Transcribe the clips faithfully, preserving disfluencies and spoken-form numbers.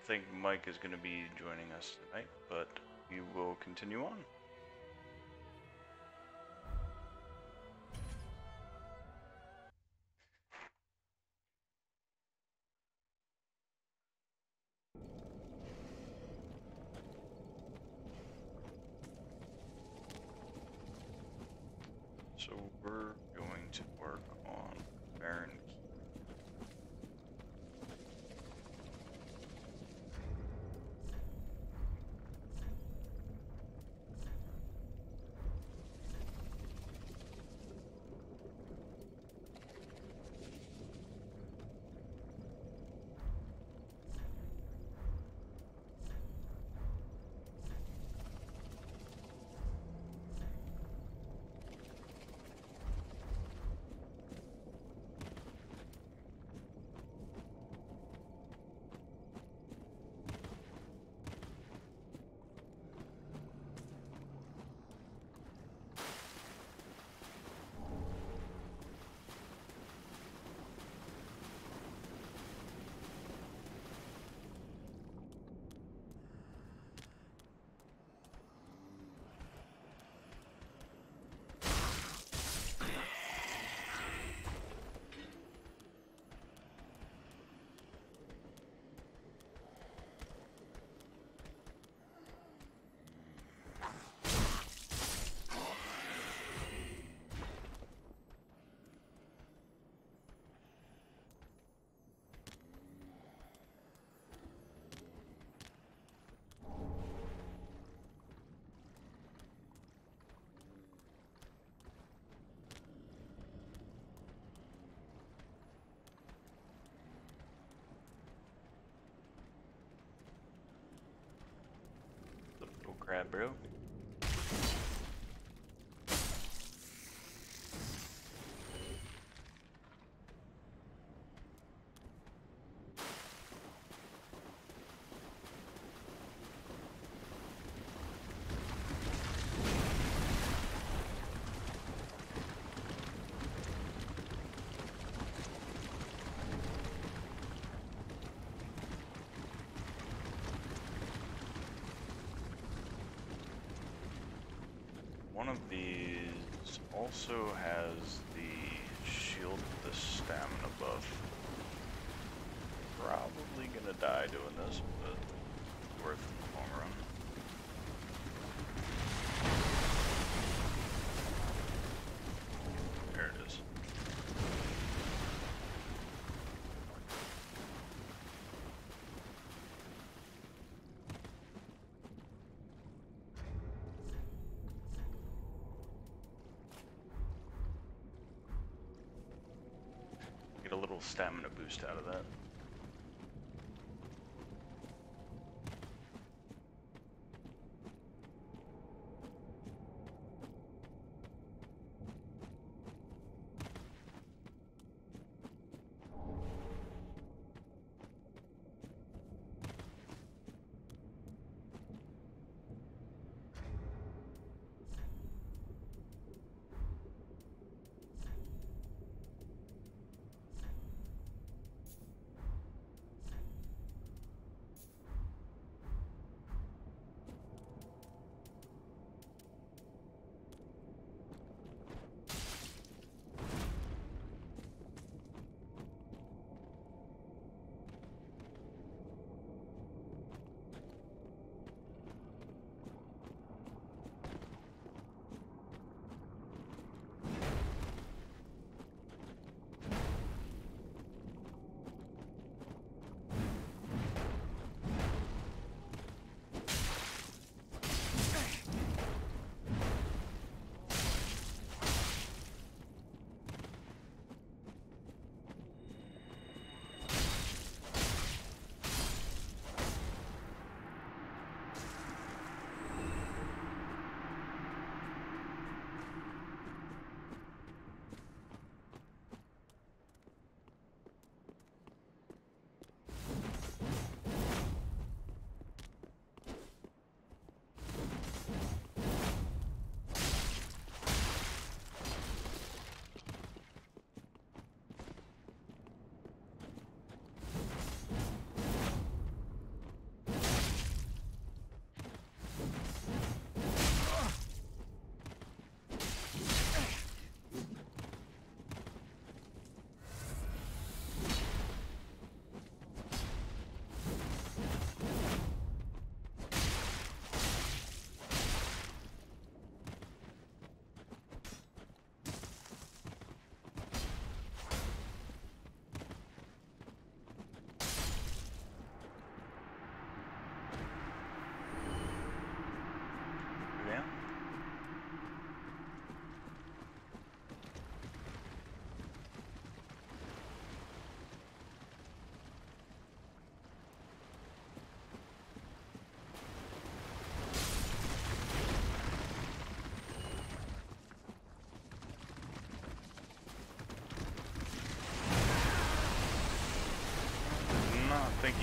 think Mike is going to be joining us tonight, but we will continue on. So we're going to work on Baron Key. The little crab, bro. One of these also has the shield with the stamina buff. Probably gonna die doing this, but worth it in the long run. There it is. Get a little stamina boost out of that.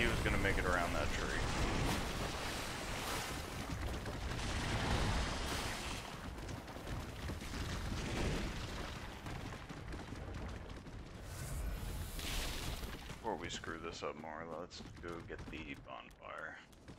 he was gonna make it around that tree. Before we screw this up more, let's go get the bonfire.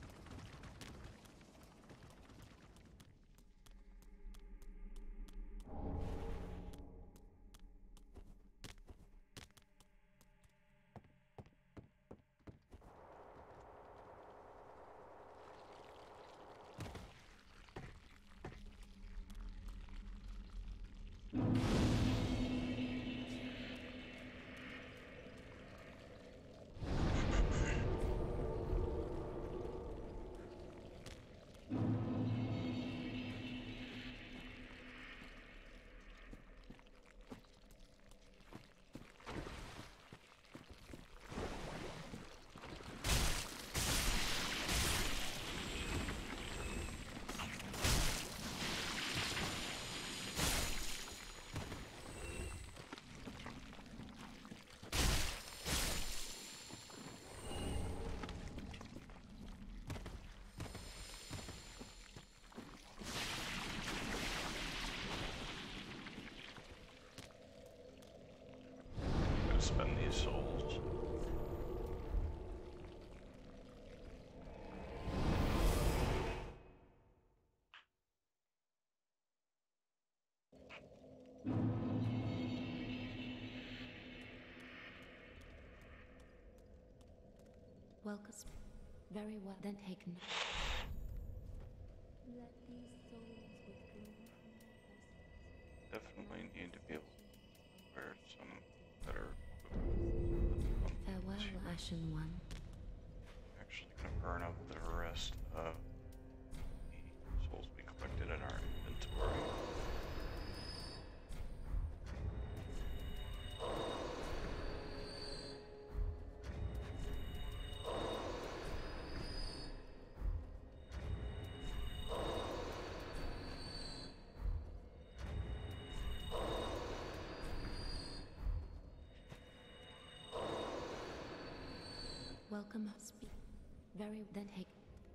Spend these souls. Welcome. Very well then taken. Let these souls withdraw from Definitely need to be able to wear some better. farewell, Ashen One. Actually gonna burn up the rest of the souls we collected in our inventory. Welcome, speak. Very then take.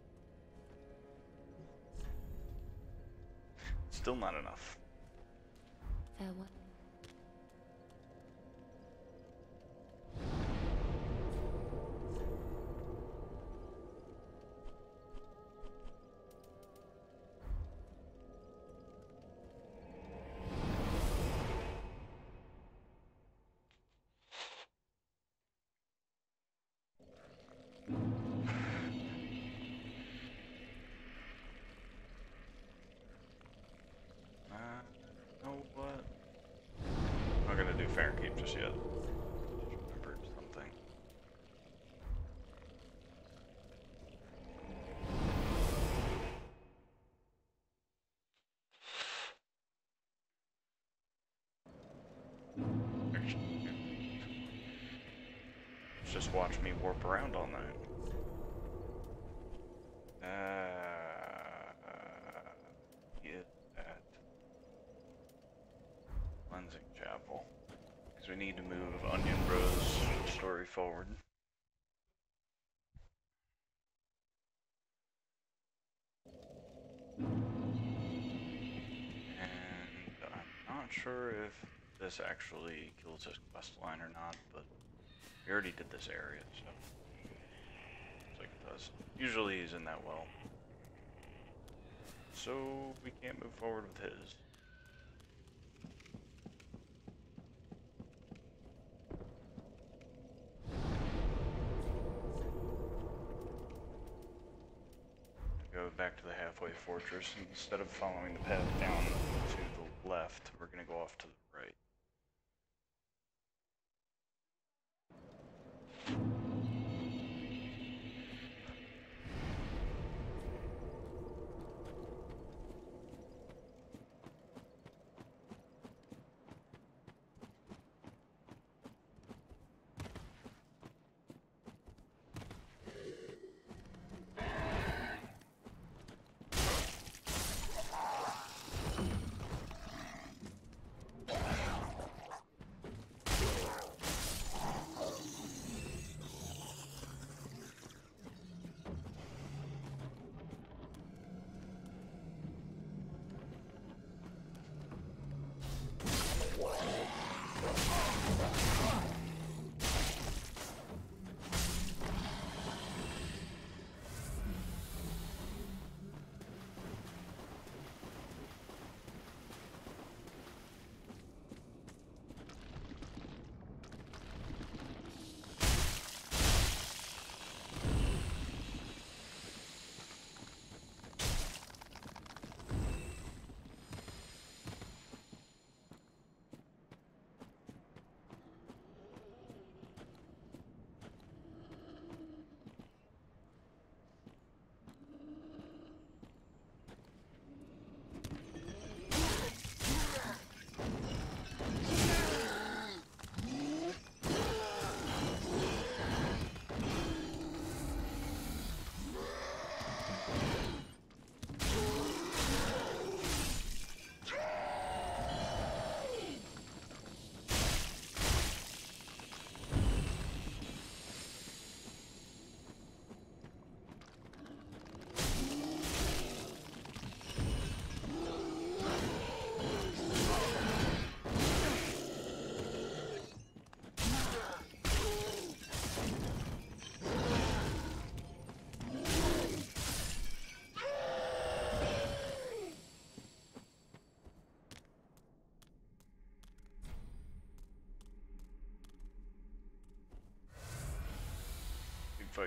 Still not enough. Farewell. Fahrenheit just yet. Just remembered something. Just watch me warp around all night. Uh, get that cleansing chapel. We need to move Onion Bros story forward. And I'm not sure if this actually kills this quest line or not, but we already did this area, so looks like it does. Usually he's in that well. So we can't move forward with his. Go back to the halfway fortress, and instead of following the path down to the left, we're going to go off to the right.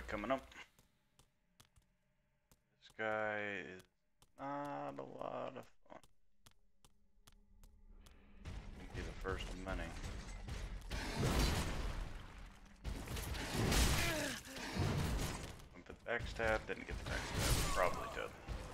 fight coming up. This guy is not a lot of fun. He'll be the first of many. Went for the backstab, didn't get the backstab, probably dead.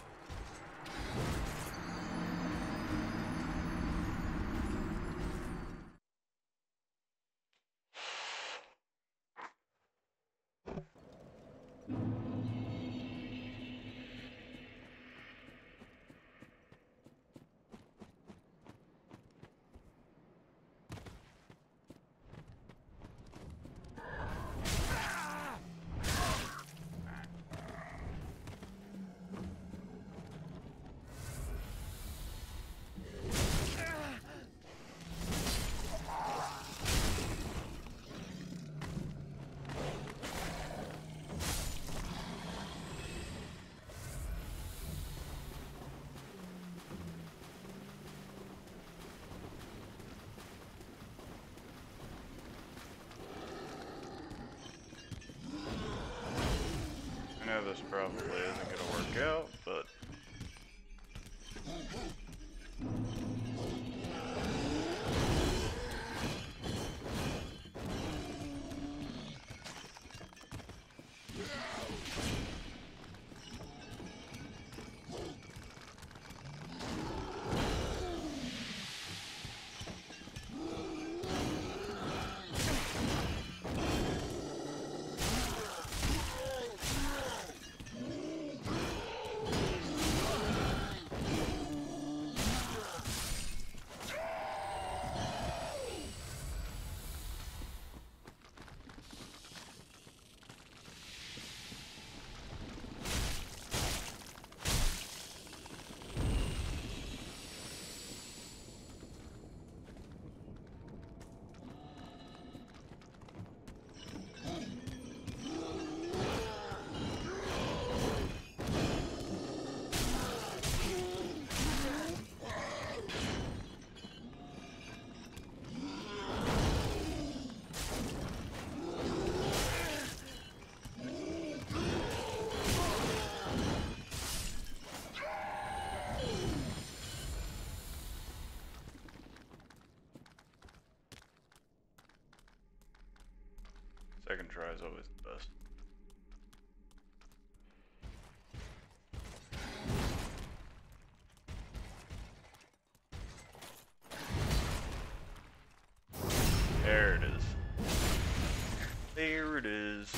I know this probably isn't going to work out, but second try is always the best. There it is. There it is.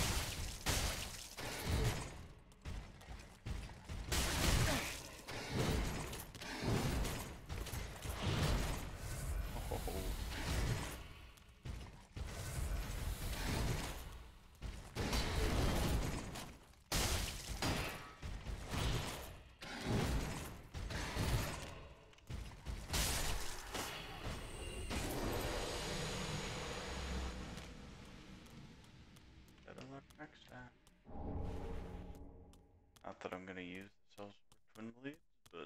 Next time. Not that I'm gonna use the cells for twin bleeds, but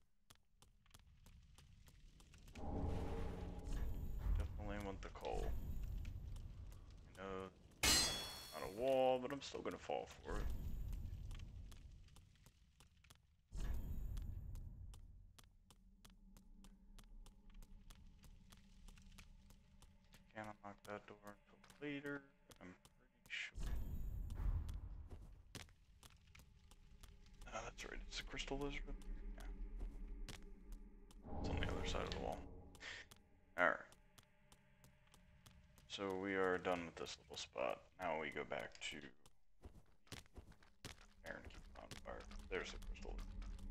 definitely want the coal. I know not a wall, but I'm still gonna fall for it. Can't unlock that door until later, I'm pretty sure. Oh, that's right, it's a crystal lizard. Yeah. It's on the other side of the wall. Alright. So we are done with this little spot. Now we go back to Iron Keep on fire. There's the crystal lizard.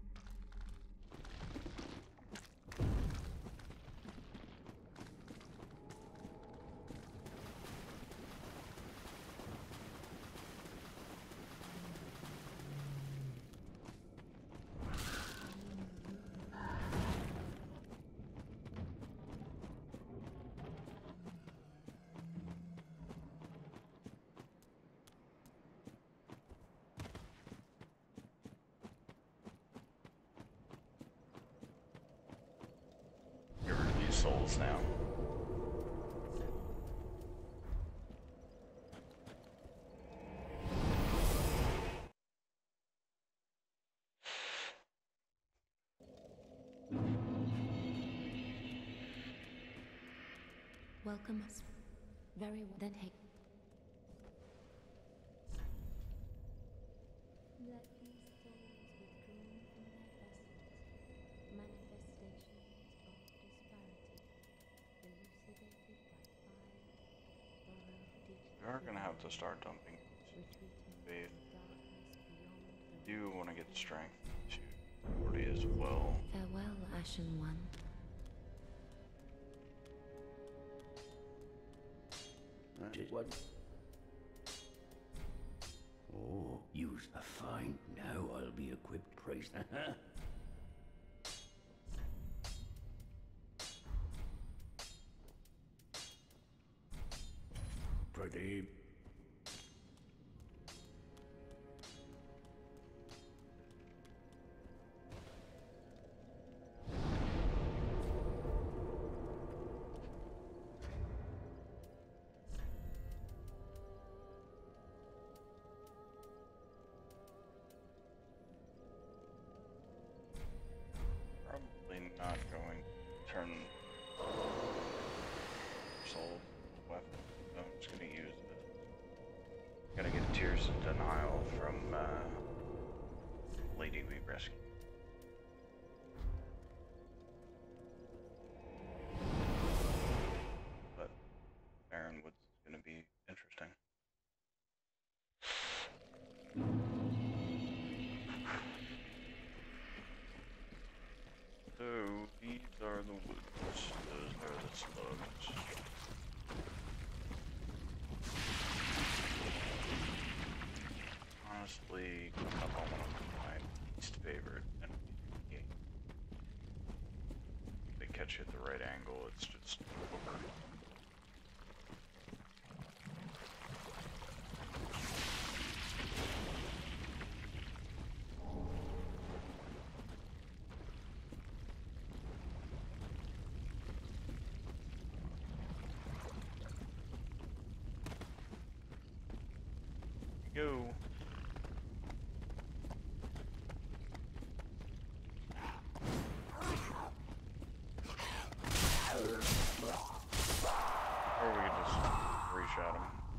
Souls now. Welcome us. Very well. Then hey. Let these souls withdrawn from their vessels, manifestations of disparity, elucidated by fire, borrowed digitally. We are gonna have to start dumping retreating faith. from darkness beyond the Do reach want to of get the strength to forty as well. Farewell, Ashen One. Did what? Oh, use a fine. Now I'll be equipped, priest. Pradeep. Probably not going to turn soul weapon. So I'm just gonna use the. Gonna get Tears of Denial from uh, Lady we rescued. But Ironwood's gonna be interesting. So these are the woods, those are the slugs. Honestly, come up on one of my least favorite enemies in the game. They catch you at the right angle, it's just over. Go. Or we could just re-shot him.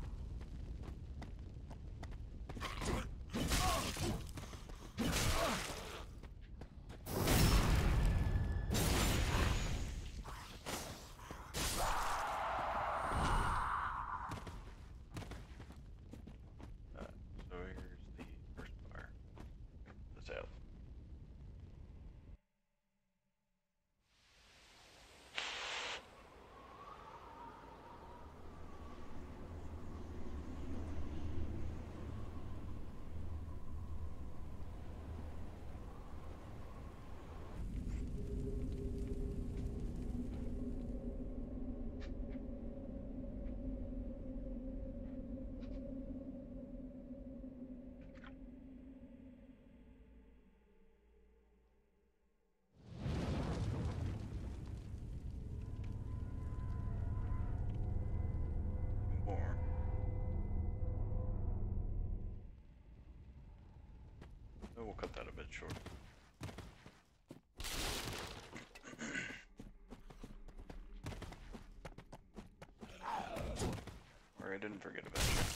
Uh, so here's the first fire. This out. More. So we'll cut that a bit short. Or I didn't forget about you.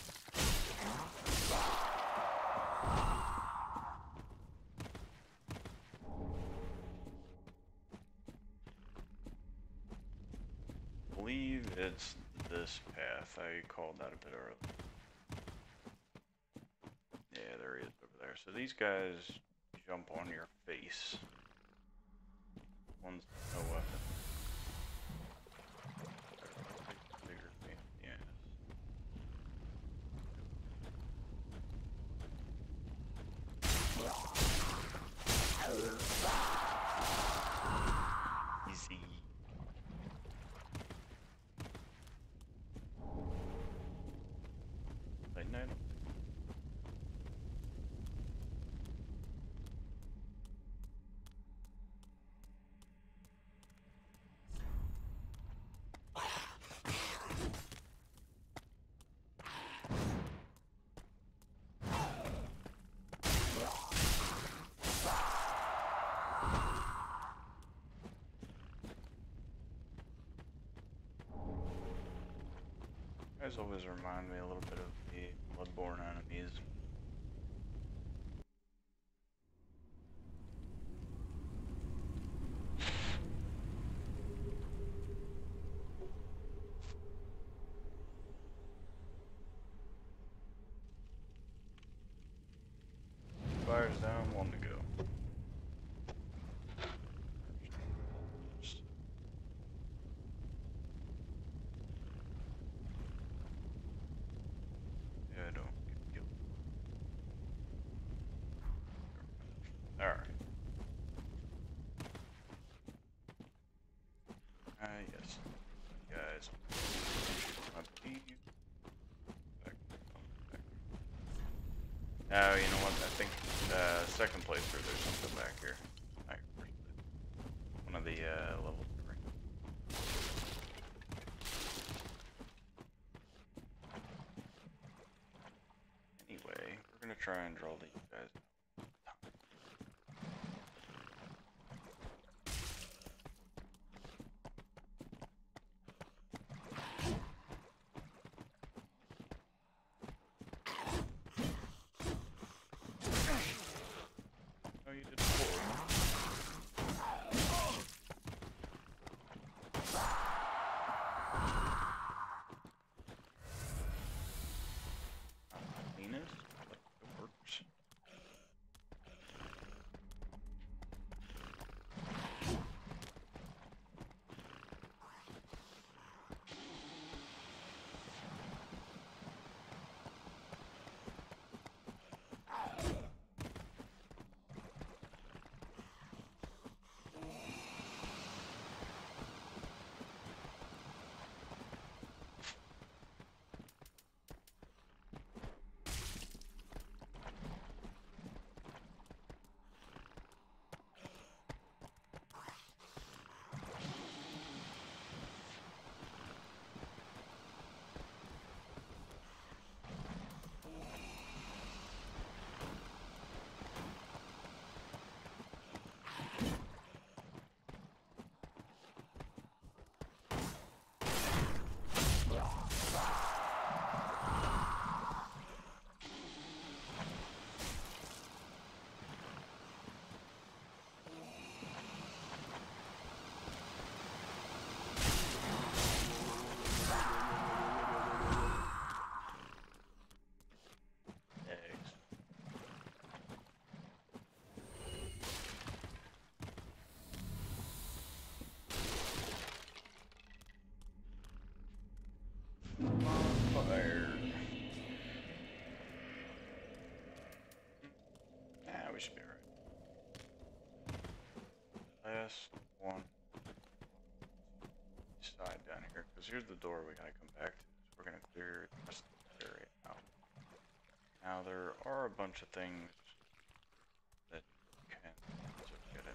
I believe it's this path. I called that a bit early. Yeah, there he is over there. So these guys jump on your face. One's no weapon. Bigger pain in the ass. Easy. Light night. guys always remind me a little bit of the Bloodborne enemies. Fire's down, one to go. Yeah, I don't get killed. Alright. Ah, yes. Guys. My beef. Back, back. Now, you know what? I think uh, second playthrough, there's something back here. I One of the uh, level three. Anyway, we're gonna try and draw these guys. Oh, you did four. Venus? But it works. Eggs. Fire. Nah, we should be alright. Last one. Side down here, because here's the door we gotta come back to. So we're gonna clear the rest of this area out. Now there are a bunch of things that you can sort of get in.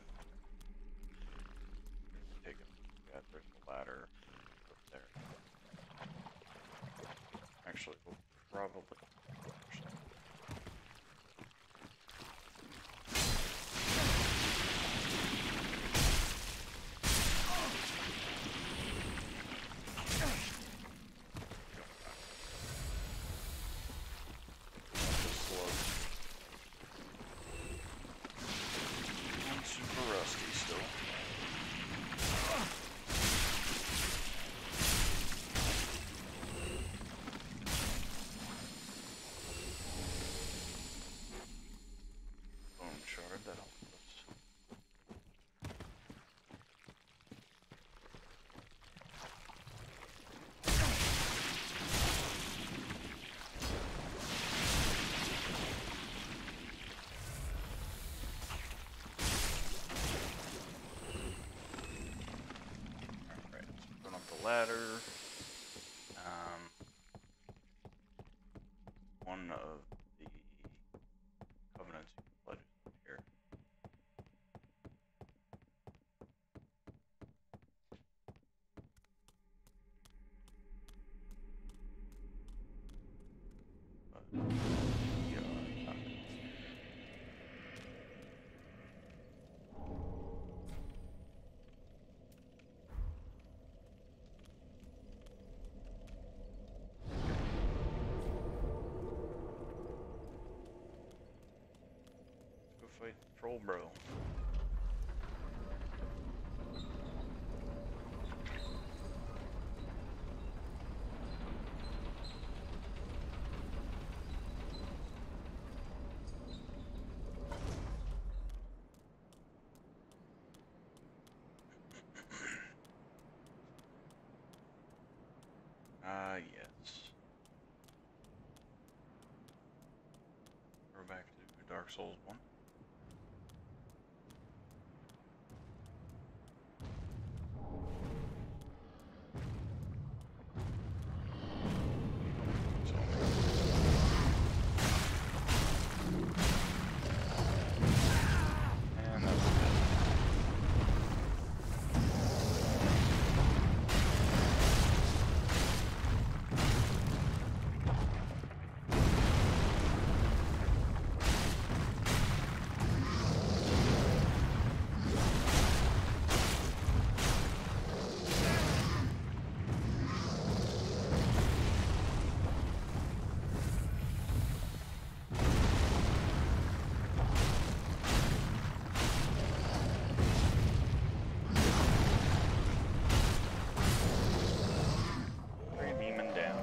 Take a look at. There's a ladder up there. Actually, we'll probably. I'm super rusty still. fight Troll Bro. Ah, yes. We're back to Dark Souls one. And that's it. Three demon down.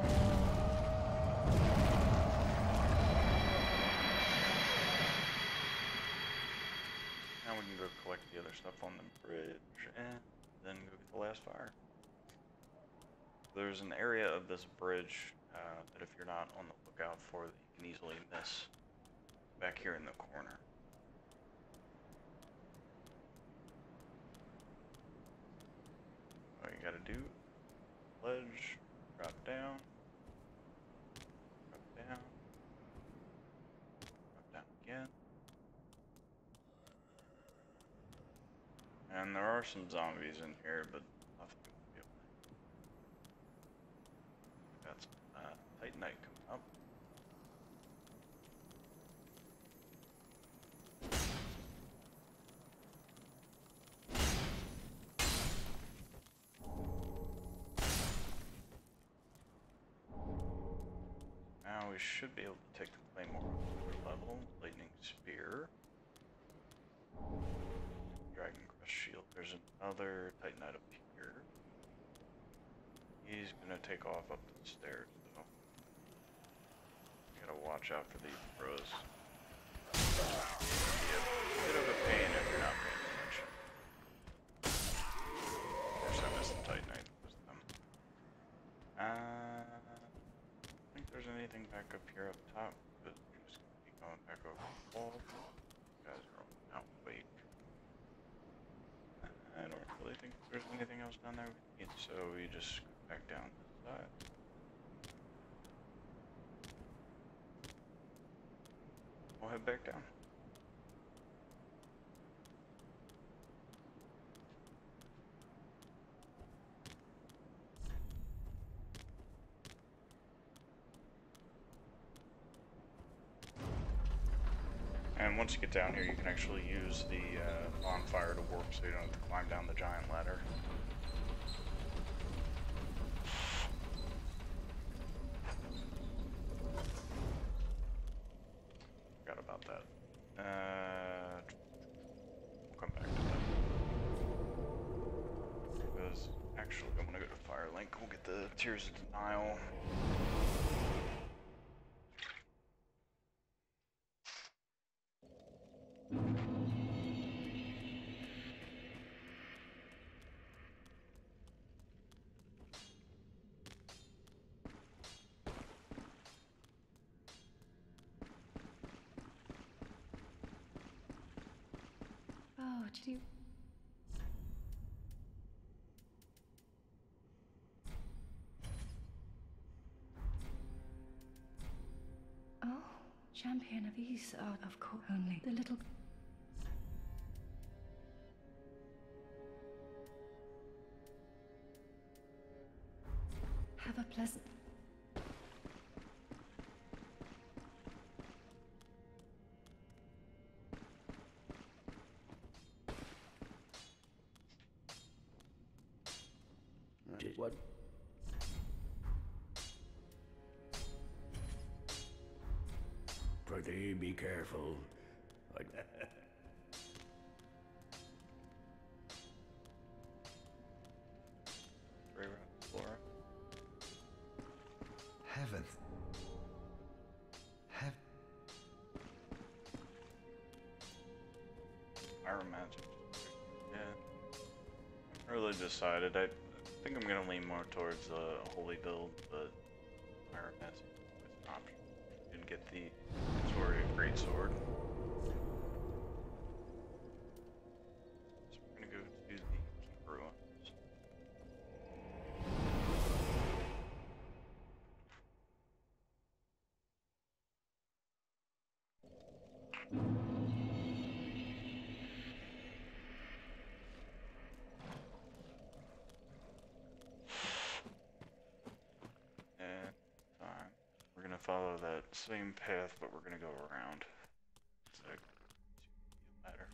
Now we can go collect the other stuff on the bridge and then go get the last fire. There's an area of this bridge uh, that if you're not on the lookout for, that you can easily miss back here in the corner. All you gotta do, ledge, drop down, drop down, drop down again. And there are some zombies in here, but nothing will be able to. Got some uh, Titanite coming up. Now we should be able to take the Claymore to another level. Lightning Spear. Dragon Crest Shield. There's another Titanite up here. He's gonna take off up the stairs, though. You gotta watch out for these bros. Be a bit of a pain if you're not paying attention. Of course, I missed the Titanite. It was them. Uh, I don't think there's anything back up here up top, but we're just gonna keep going back over the wall. You guys are all out. Wait. I don't really think there's anything else down there we need, so we just go back down this side. We'll head back down. And once you get down here, you can actually use the uh, bonfire to warp so you don't have to climb down the giant ladder. Forgot about that. Uh, we'll come back to that. Because actually, I'm gonna go to Firelink. We'll get the Tears of Denial. Oh, did you? Oh, champion of Ys, oh, of course. Only the little. Have a pleasant. What? Pretty be careful. I Three round floor. Heaven. Heaven. Iron Magic. Yeah. I really decided. I think I'm gonna lean more towards the holy build, but Iron Magic is an option. Didn't get the sword, great sword. So we're gonna go to the Keep Ruins. And fine. We're gonna follow that same path, but we're gonna go around. So better.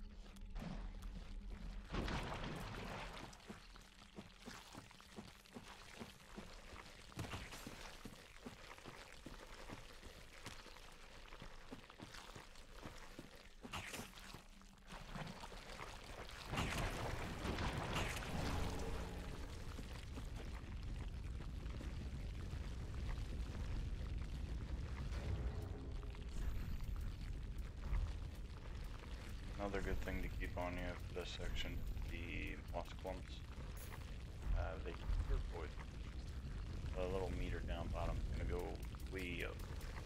Another good thing to keep on you for this section, the moss clumps. Uh, they are poison. A little meter down bottom is gonna go way up.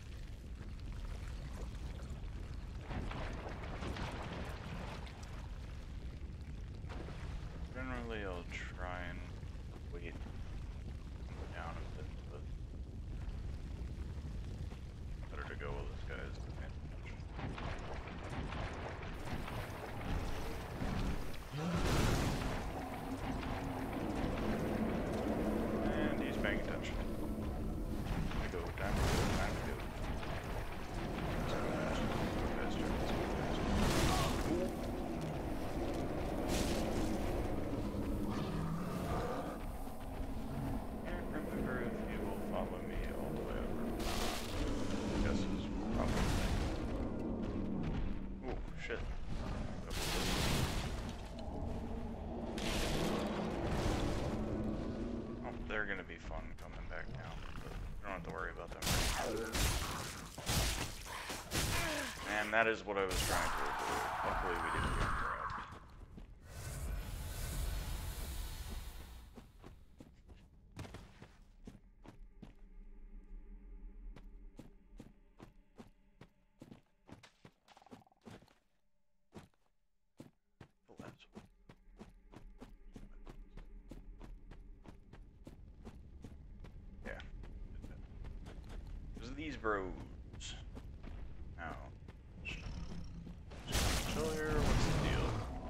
Generally, I'll try and wait down a bit, but better to go while this guy is paying attention. And he's paying attention. I go, time to go, time to go. Let's go faster, let's go faster, let's go faster. Can't remember if he will follow me all the way over. I guess it's probably. Ooh, shit. They're gonna be fun coming back now, but you don't have to worry about them. And that is what I was trying to avoid. Luckily we didn't get grabbed. The last one. Yeah. There's these bros. Now. Chill here, what's the deal?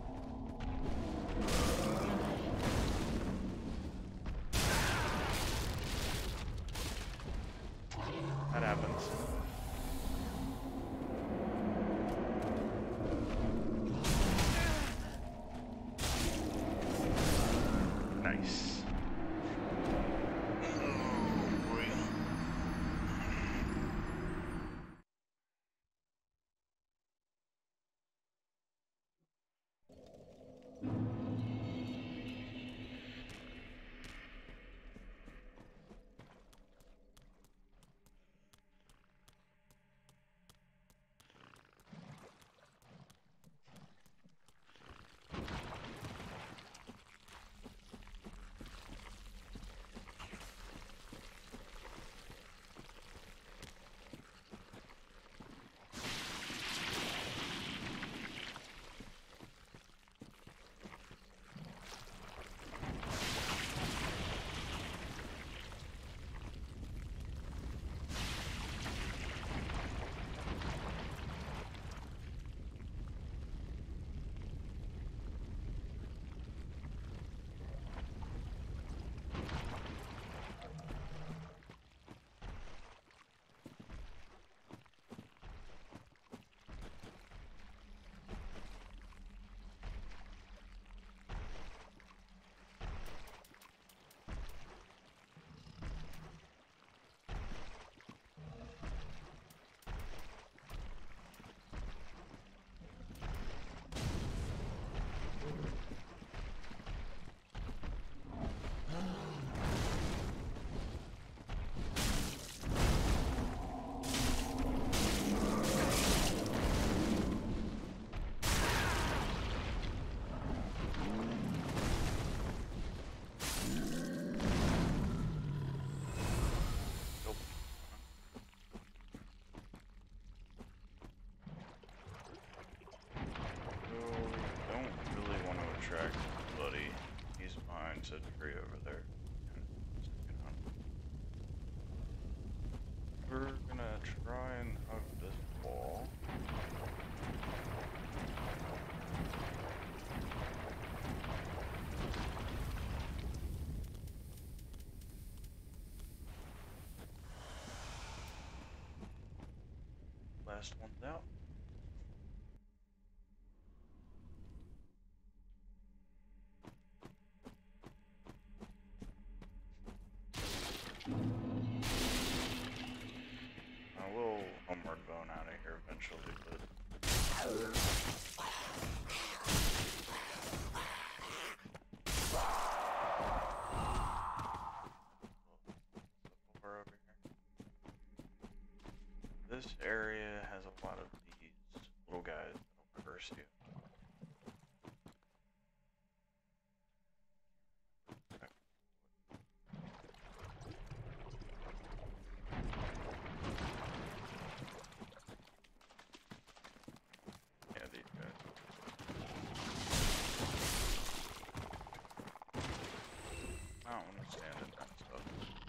That happens. Nice. Giant sentry over there. We're gonna try and hug this wall. Last one's out. I will homeward bone out of here eventually, but over over here. This area has a lot of these little guys that'll curse you. Yeah, these guys. I don't understand it, that stuff.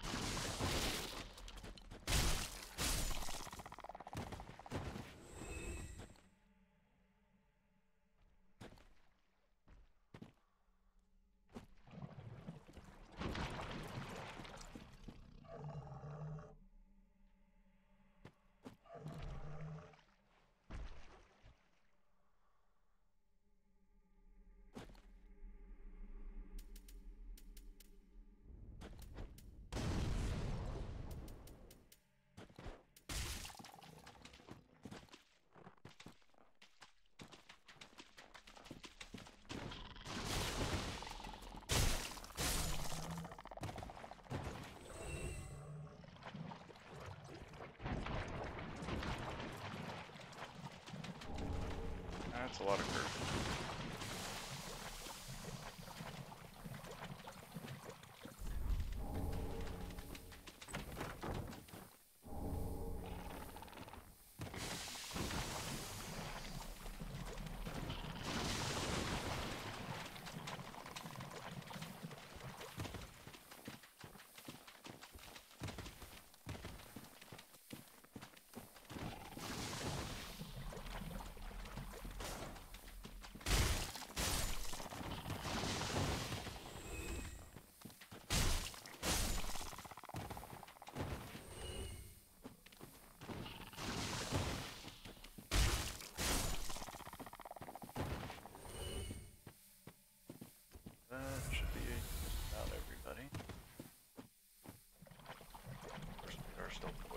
That's a lot of curves. That should be about everybody. Of course, we are still with.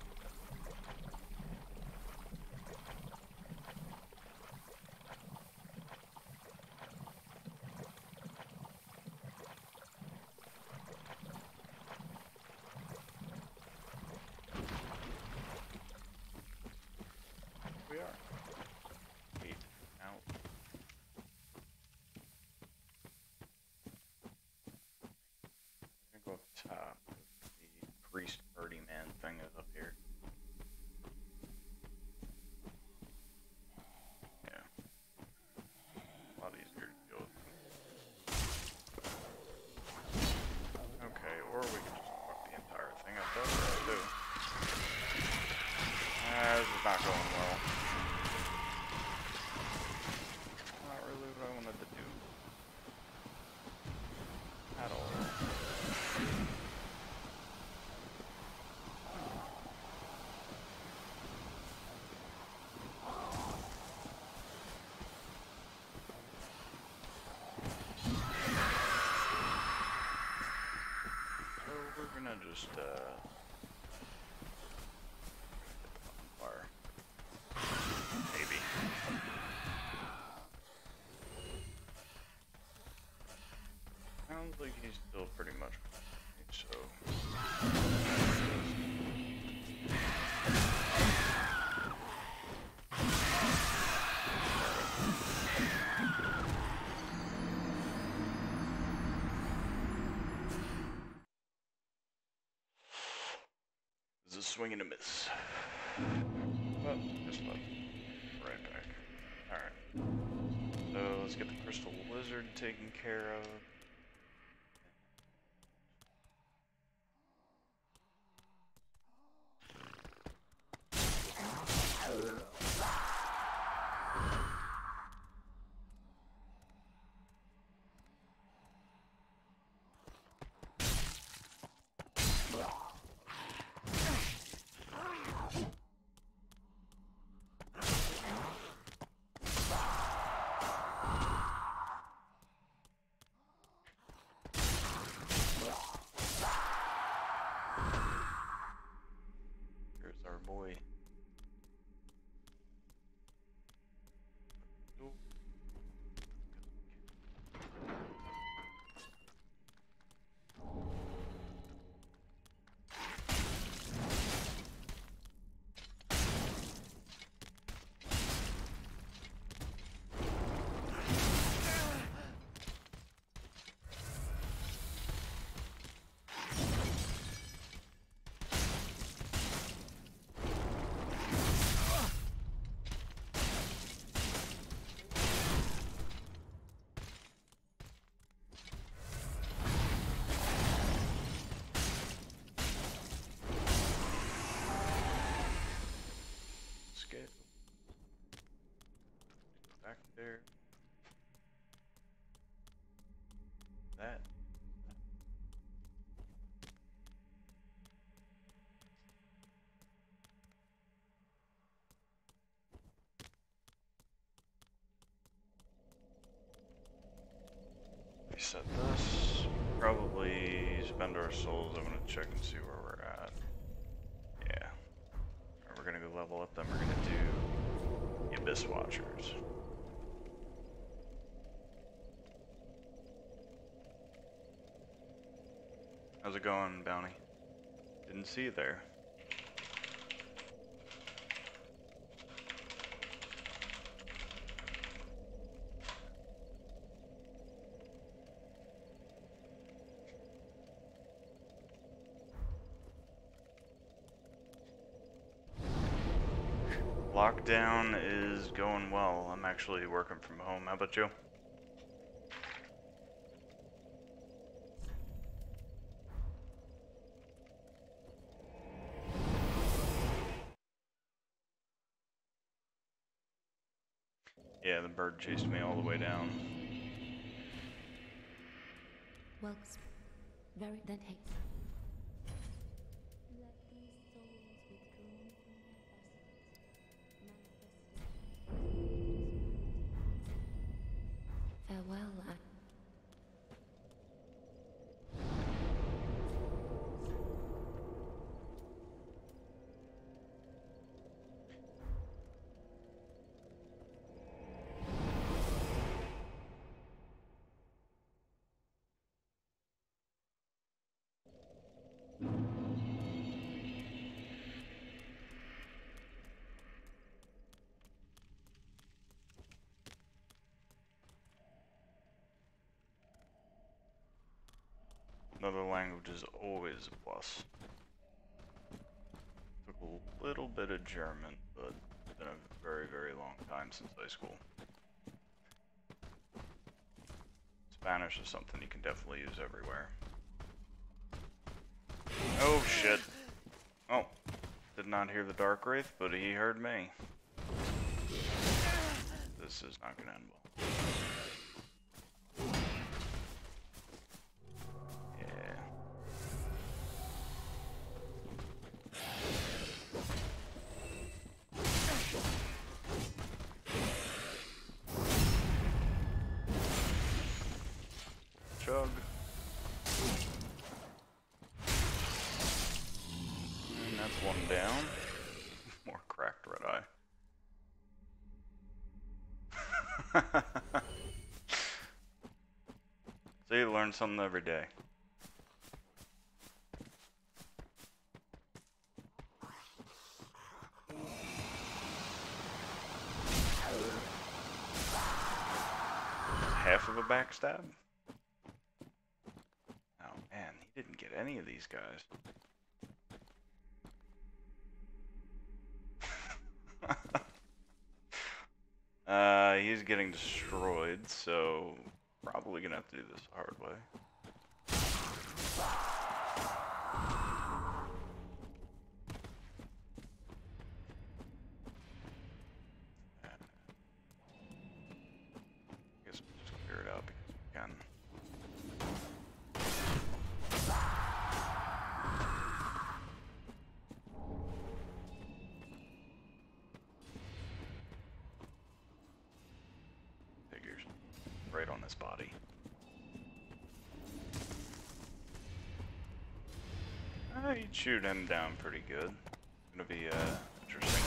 We are. Eight out. I'm gonna go up top. The priest birdie man thing is up here. Yeah. A lot easier to deal with. Okay, or we can just fuck the entire thing up. That's what I'll do. Ah, this is not going well. Not really what I wanted to do. At all. So we're gonna just uh fire. Maybe. Sounds like he's still pretty much so. This is a swing and a miss. Well, just left. Right back. Alright. So let's get the crystal lizard taken care of. scale. Back there. That. Reset this. Probably spend our souls. I'm gonna check and see where we're at. Yeah. Alright, we're gonna go level up, then we're gonna do the Abyss Watchers. How's it going, Bounty? Didn't see you there. Lockdown is going well. I'm actually working from home. How about you? Yeah, the bird chased me all the way down. Well, very then hey. Let these souls withdrawn from their vessels. Farewell, I Another language is always a plus. Took a little bit of German, but it's been a very, very long time since high school. Spanish is something you can definitely use everywhere. Oh shit. Oh, did not hear the Dark Wraith, but he heard me. This is not gonna end well. Chug. And that's one down. More cracked red eye. So you learn something every day. Half of a backstab? Oh man, he didn't get any of these guys. uh, he's getting destroyed, so probably gonna have to do this the hard way. I guess we'll just clear it out because we can. Figures. Right on this body. Uh, you'd shoot him down pretty good. It's gonna be uh, interesting.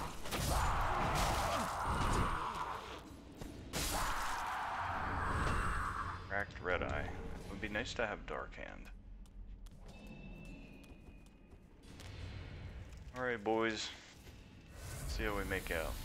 Cracked red eye. It would be nice to have dark hand. Alright, boys. Let's see how we make out.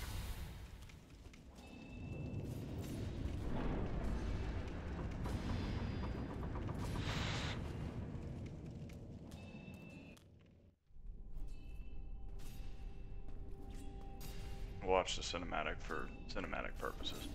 Watch the cinematic for cinematic purposes.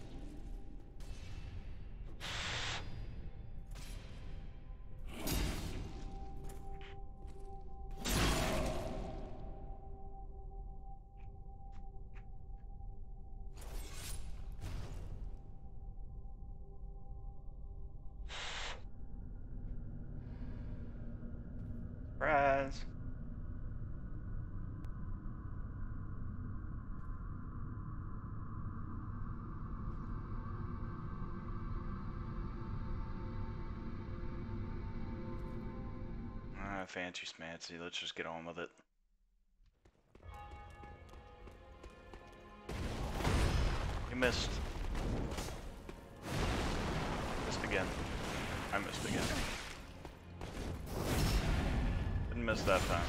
guys. Ah, fancy smancy. Let's just get on with it. You missed. Missed again. I missed again. Didn't miss that time.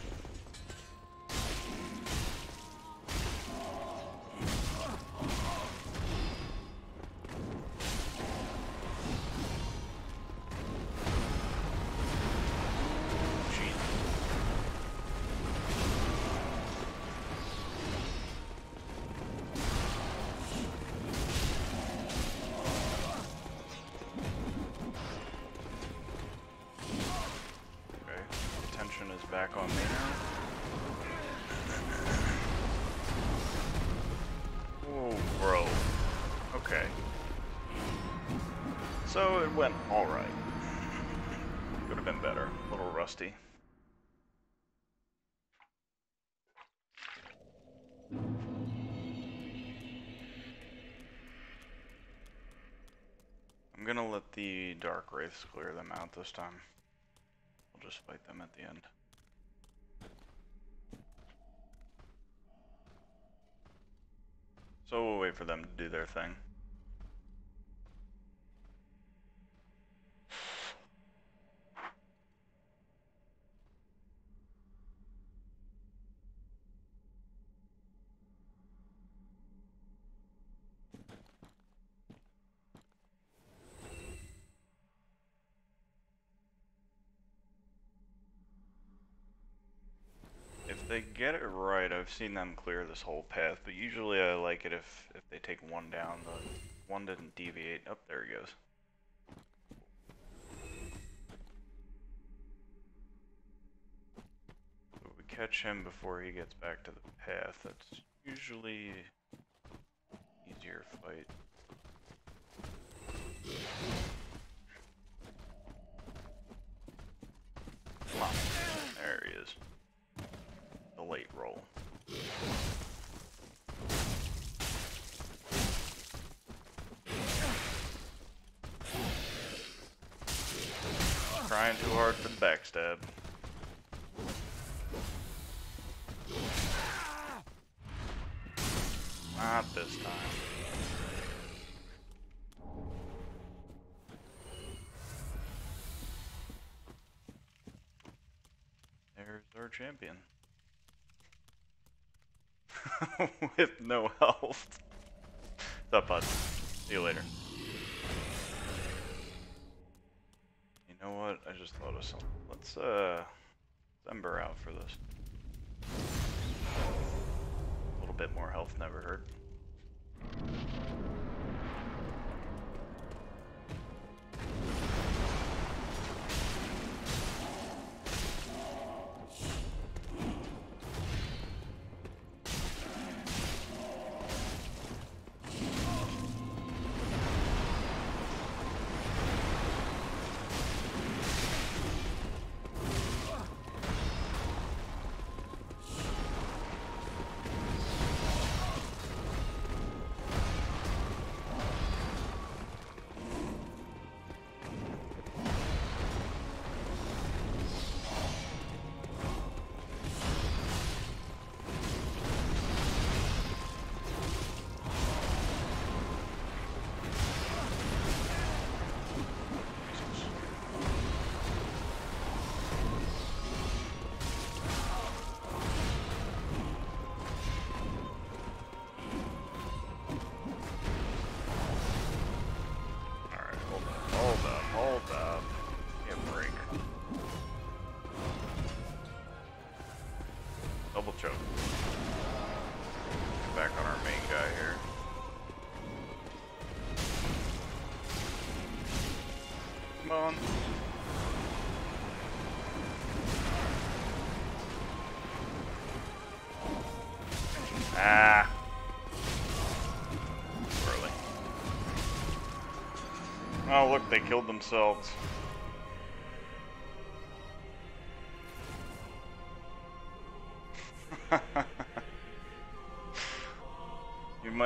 Back on me now. Oh, bro. Okay. So it went alright. Could have been better. A little rusty. I'm gonna let the Dark Wraiths clear them out this time. We'll just fight them at the end. So we'll wait for them to do their thing. If they get it right, I've seen them clear this whole path, but usually I like it if, if they take one down, the one didn't deviate. Up, oh, there he goes. So we catch him before he gets back to the path. That's usually easier fight. Come on. There he is. The late roll. Trying too hard for the backstab. Not this time. There's our champion. With no health. What's up, bud? See you later. You know what? I just thought of something. Let's, uh, Ember out for this. A little bit more health never hurt. Choke. Get back on our main guy here. Come on. Ah. Early. Oh, look, they killed themselves.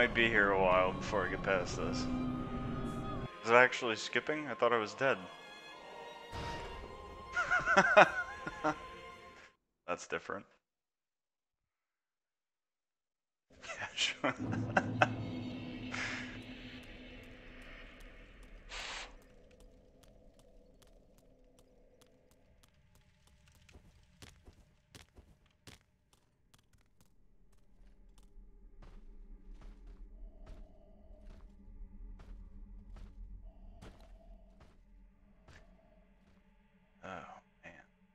might be here a while before I get past this. Is it actually skipping? I thought I was dead. That's different. Yeah, sure. Oh, man.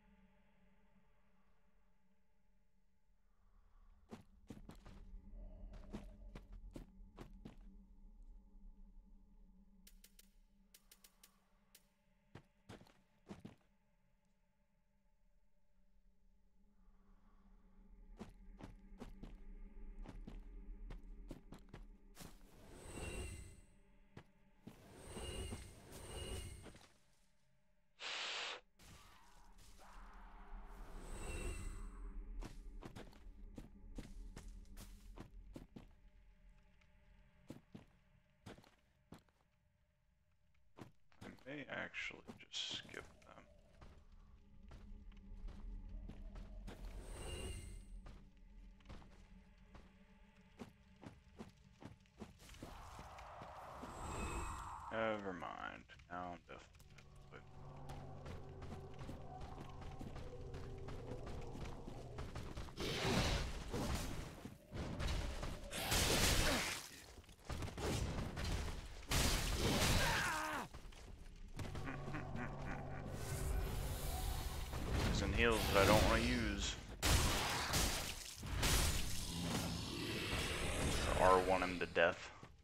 I may actually just skip them. Never mind. Now I'm definitely. And heals that I don't want to use. R one him to death.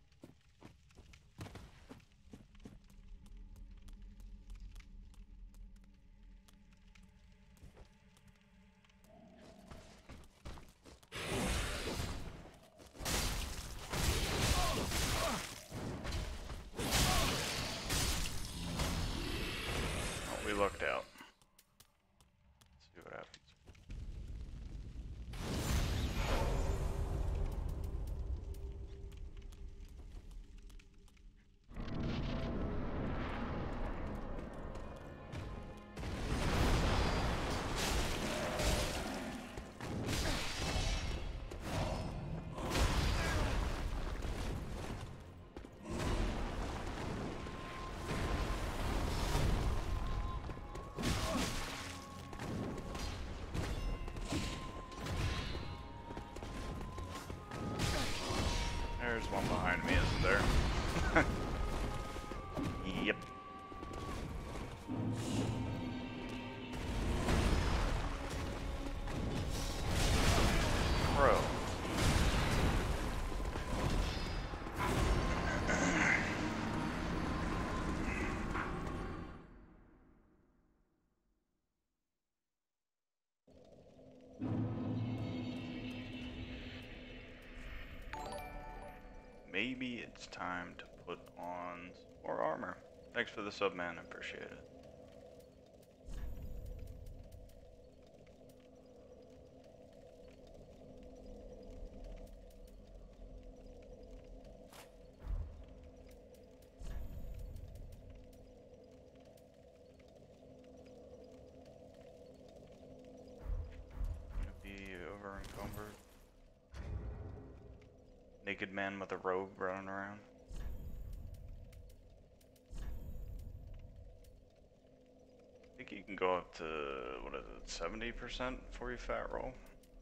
Oh, we lucked out. See what happens. There's one behind me, isn't there? Yep. Bro. Maybe it's time to put on some more armor. Thanks for the sub, man. I appreciate it. Gonna be over encumbered. Naked man with a robe running around. I think you can go up to, what is it, seventy percent for your fat roll?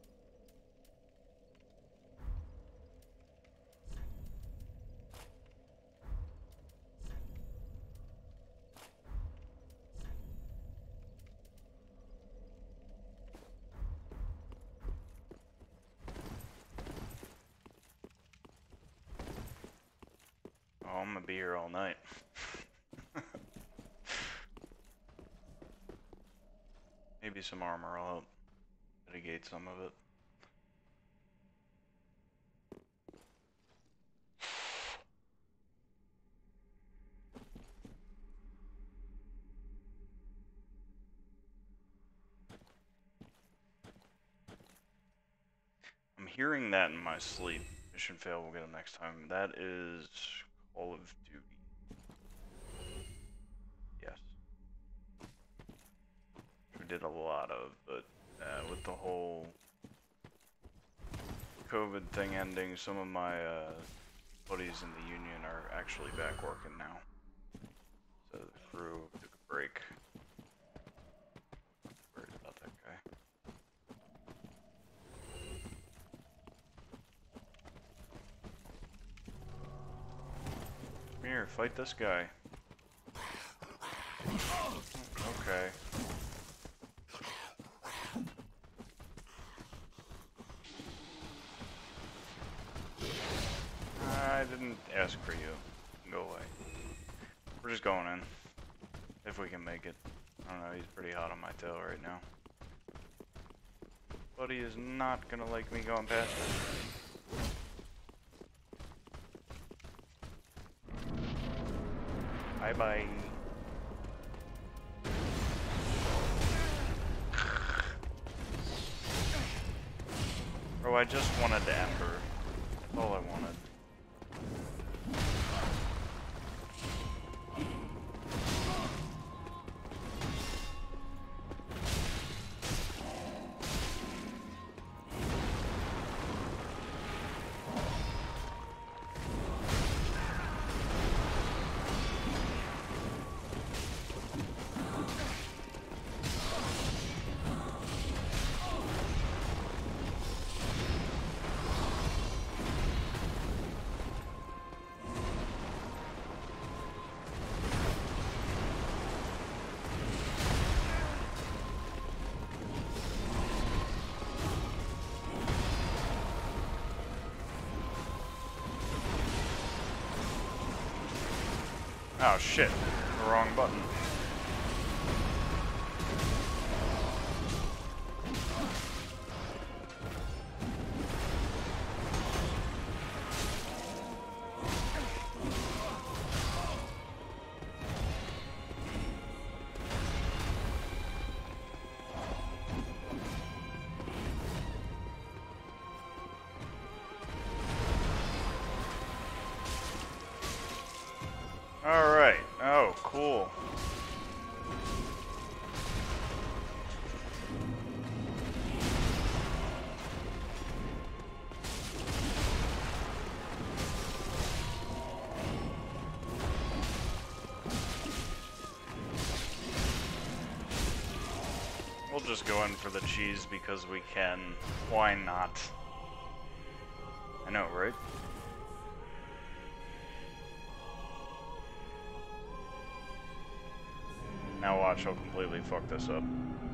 Oh, I'm gonna be here all night. Maybe some armor will help mitigate some of it. I'm hearing that in my sleep. mission fail, we'll get them next time. That is Call of Duty. Yes. We did a lot of, but uh, with the whole COVID thing ending, some of my uh, buddies in the union are actually back working now. So the crew took a break. Worried about that guy. Come here, fight this guy. Okay. I didn't ask for you. Go away. We're just going in. If we can make it. I don't know, he's pretty hot on my tail right now. But he is not gonna like me going past him. Bye bye. Bro, I just wanted to Ember. That's all I wanted. Oh shit, the wrong button. Alright, oh, cool. We'll just go in for the cheese because we can. Why not? I know, right? Now watch, I'll completely fuck this up.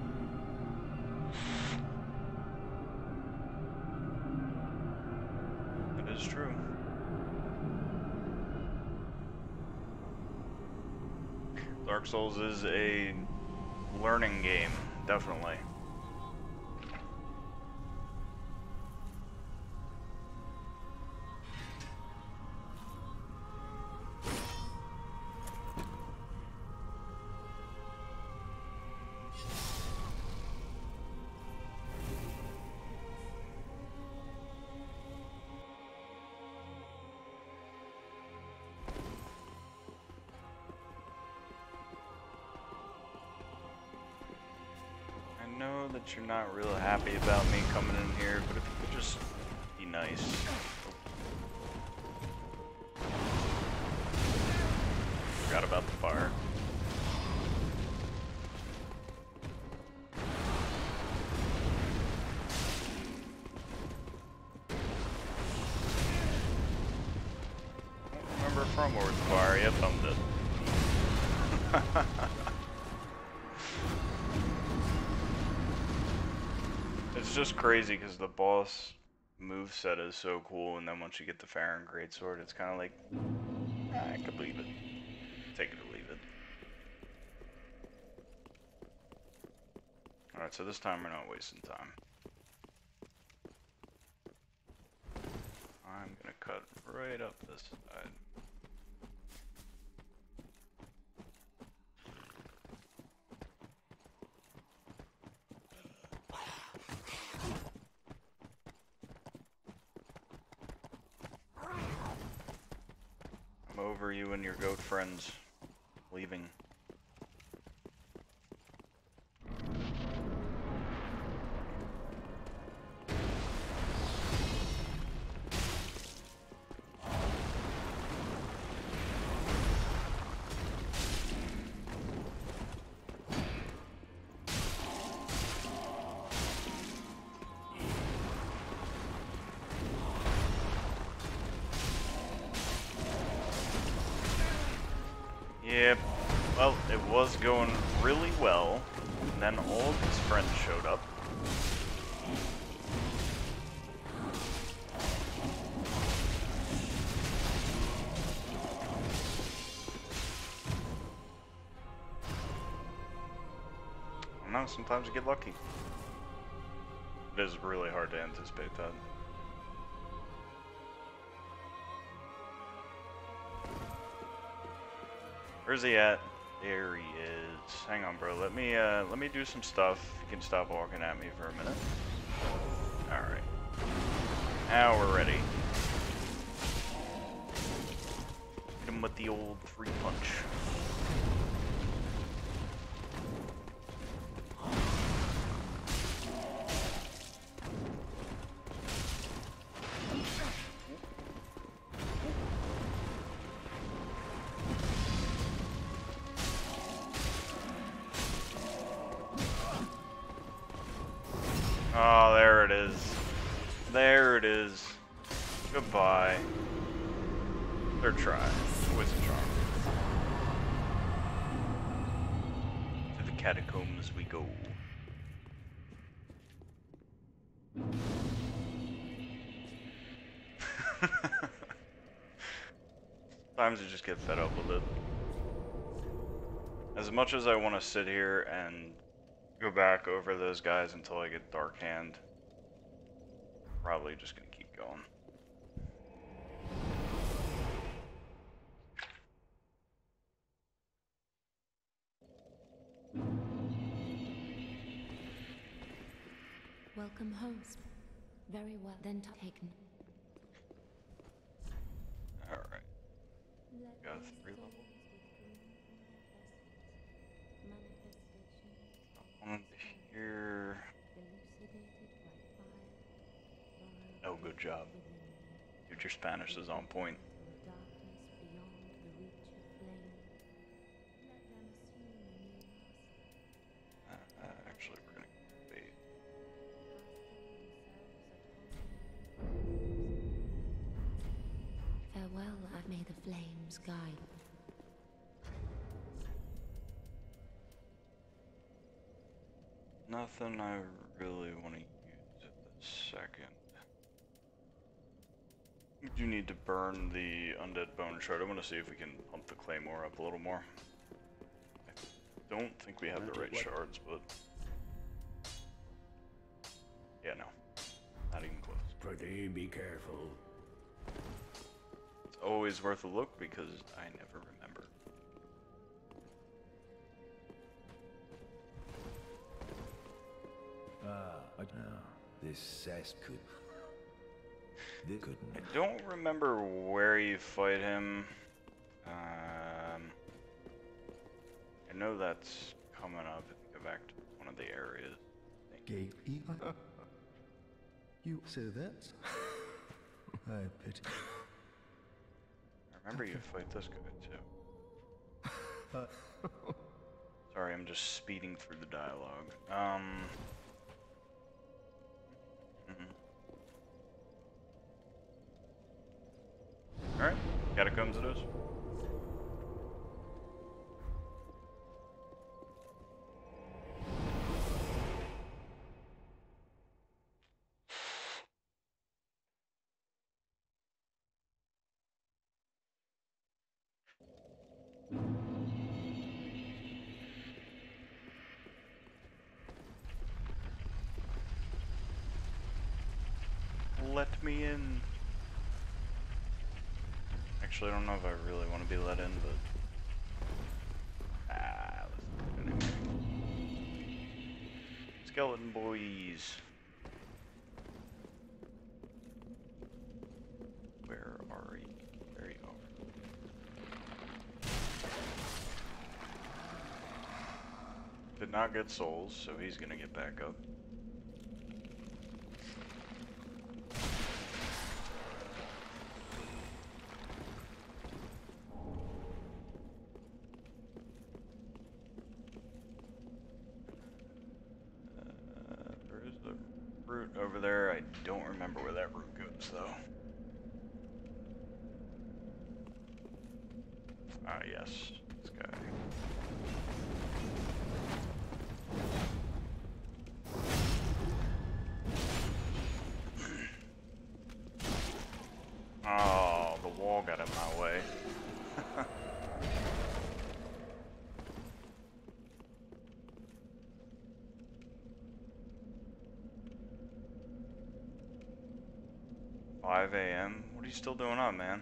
It is true. Dark Souls is a learning game, definitely. I know that you're not real happy about me coming in here, but if you could just be nice. Forgot about the fire. I don't remember from where the fire. Yep, I'm dead. It's just crazy because the boss moveset is so cool, and then once you get the Farron Greatsword, it's kind of like, ah, I could leave it. Take it or leave it. Alright, so this time we're not wasting time. I'm gonna cut right up this side. over you and your goat friends leaving. Yep, well, it was going really well, and then all of his friends showed up. I know, sometimes you get lucky. It is really hard to anticipate that. Where's he at? There he is. Hang on, bro. Let me uh, let me do some stuff. You can stop walking at me for a minute. All right. Now we're ready. Hit him with the old three punch. Oh, there it is. There it is. Goodbye. Third try. Always a charm. To the catacombs we go. Sometimes you just get fed up with it. As much as I want to sit here and go back over those guys until I get Dark Hand, probably just gonna keep going. Welcome home. Very well then taken. Alright. Got three levels. I wanted to hear... Oh, good job. Dude, your Spanish is on point. Uh, actually, we're gonna wait. Farewell, I may the flames guide. Nothing I really want to use at this second. We do need to burn the Undead Bone Shard. I want to see if we can pump the Claymore up a little more. I don't think we have the right shards, but... Yeah, no. Not even close. Pretty be careful. It's always worth a look because I never remember. Ah, I know. This cess could. This couldn't. I don't remember where you fight him. Um, I know that's coming up. If you go back to one of the areas. Gate E. You say that? I pity. I remember you fight this guy too. Uh, Sorry, I'm just speeding through the dialogue. Um. Mm-hmm. All right, catacombs it is. Let me in. Actually, I don't know if I really want to be let in, but ah, let's do it anyway. Skeleton boys. Where are you? There you are. not get souls, so he's gonna get back up. Uh, there is a route over there. I don't remember where that route goes, though. Ah, yes, this guy. Oh, the wall got in my way. five A M? What are you still doing up, man?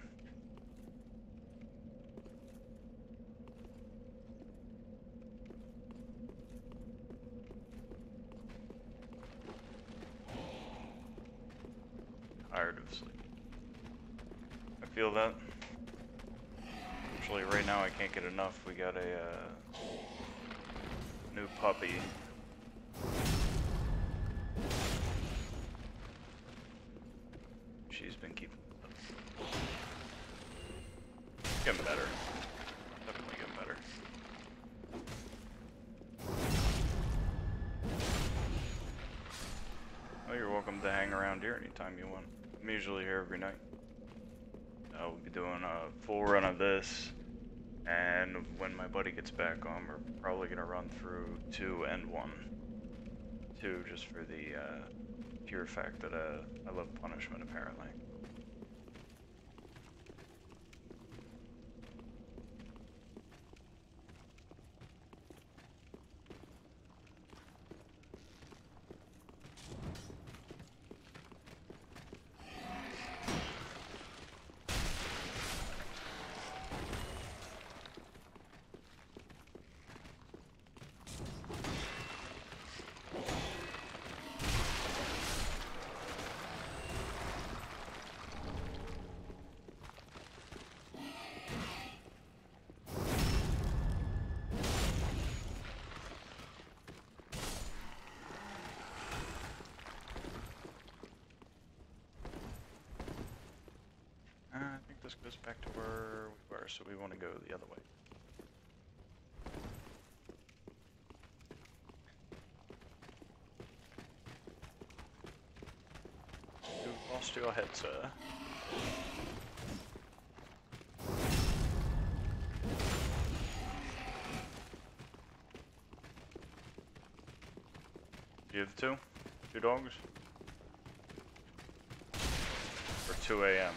Tired of sleep. I feel that. Actually, right now I can't get enough. We got a uh, new puppy. She's been keeping. Getting better. Definitely getting better. Oh, you're welcome to hang around here anytime you want. I'm usually here every night. Uh, we'll be doing a full run of this, and when my buddy gets back on, we're probably gonna run through two and one. Two, just for the uh, pure fact that uh, I love punishment, apparently. I think this goes back to where we were, so we want to go the other way. You've lost your head, sir. Do you have two? Two dogs? Or two A M?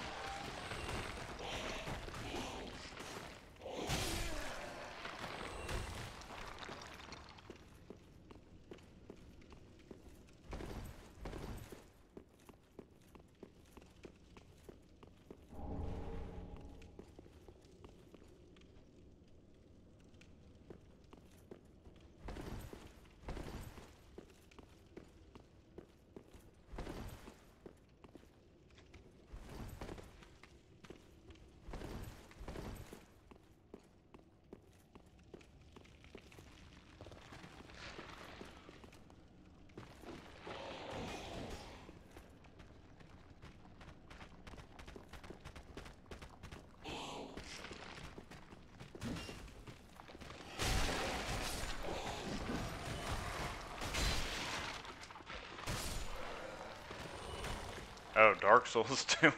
Oh, Dark Souls two.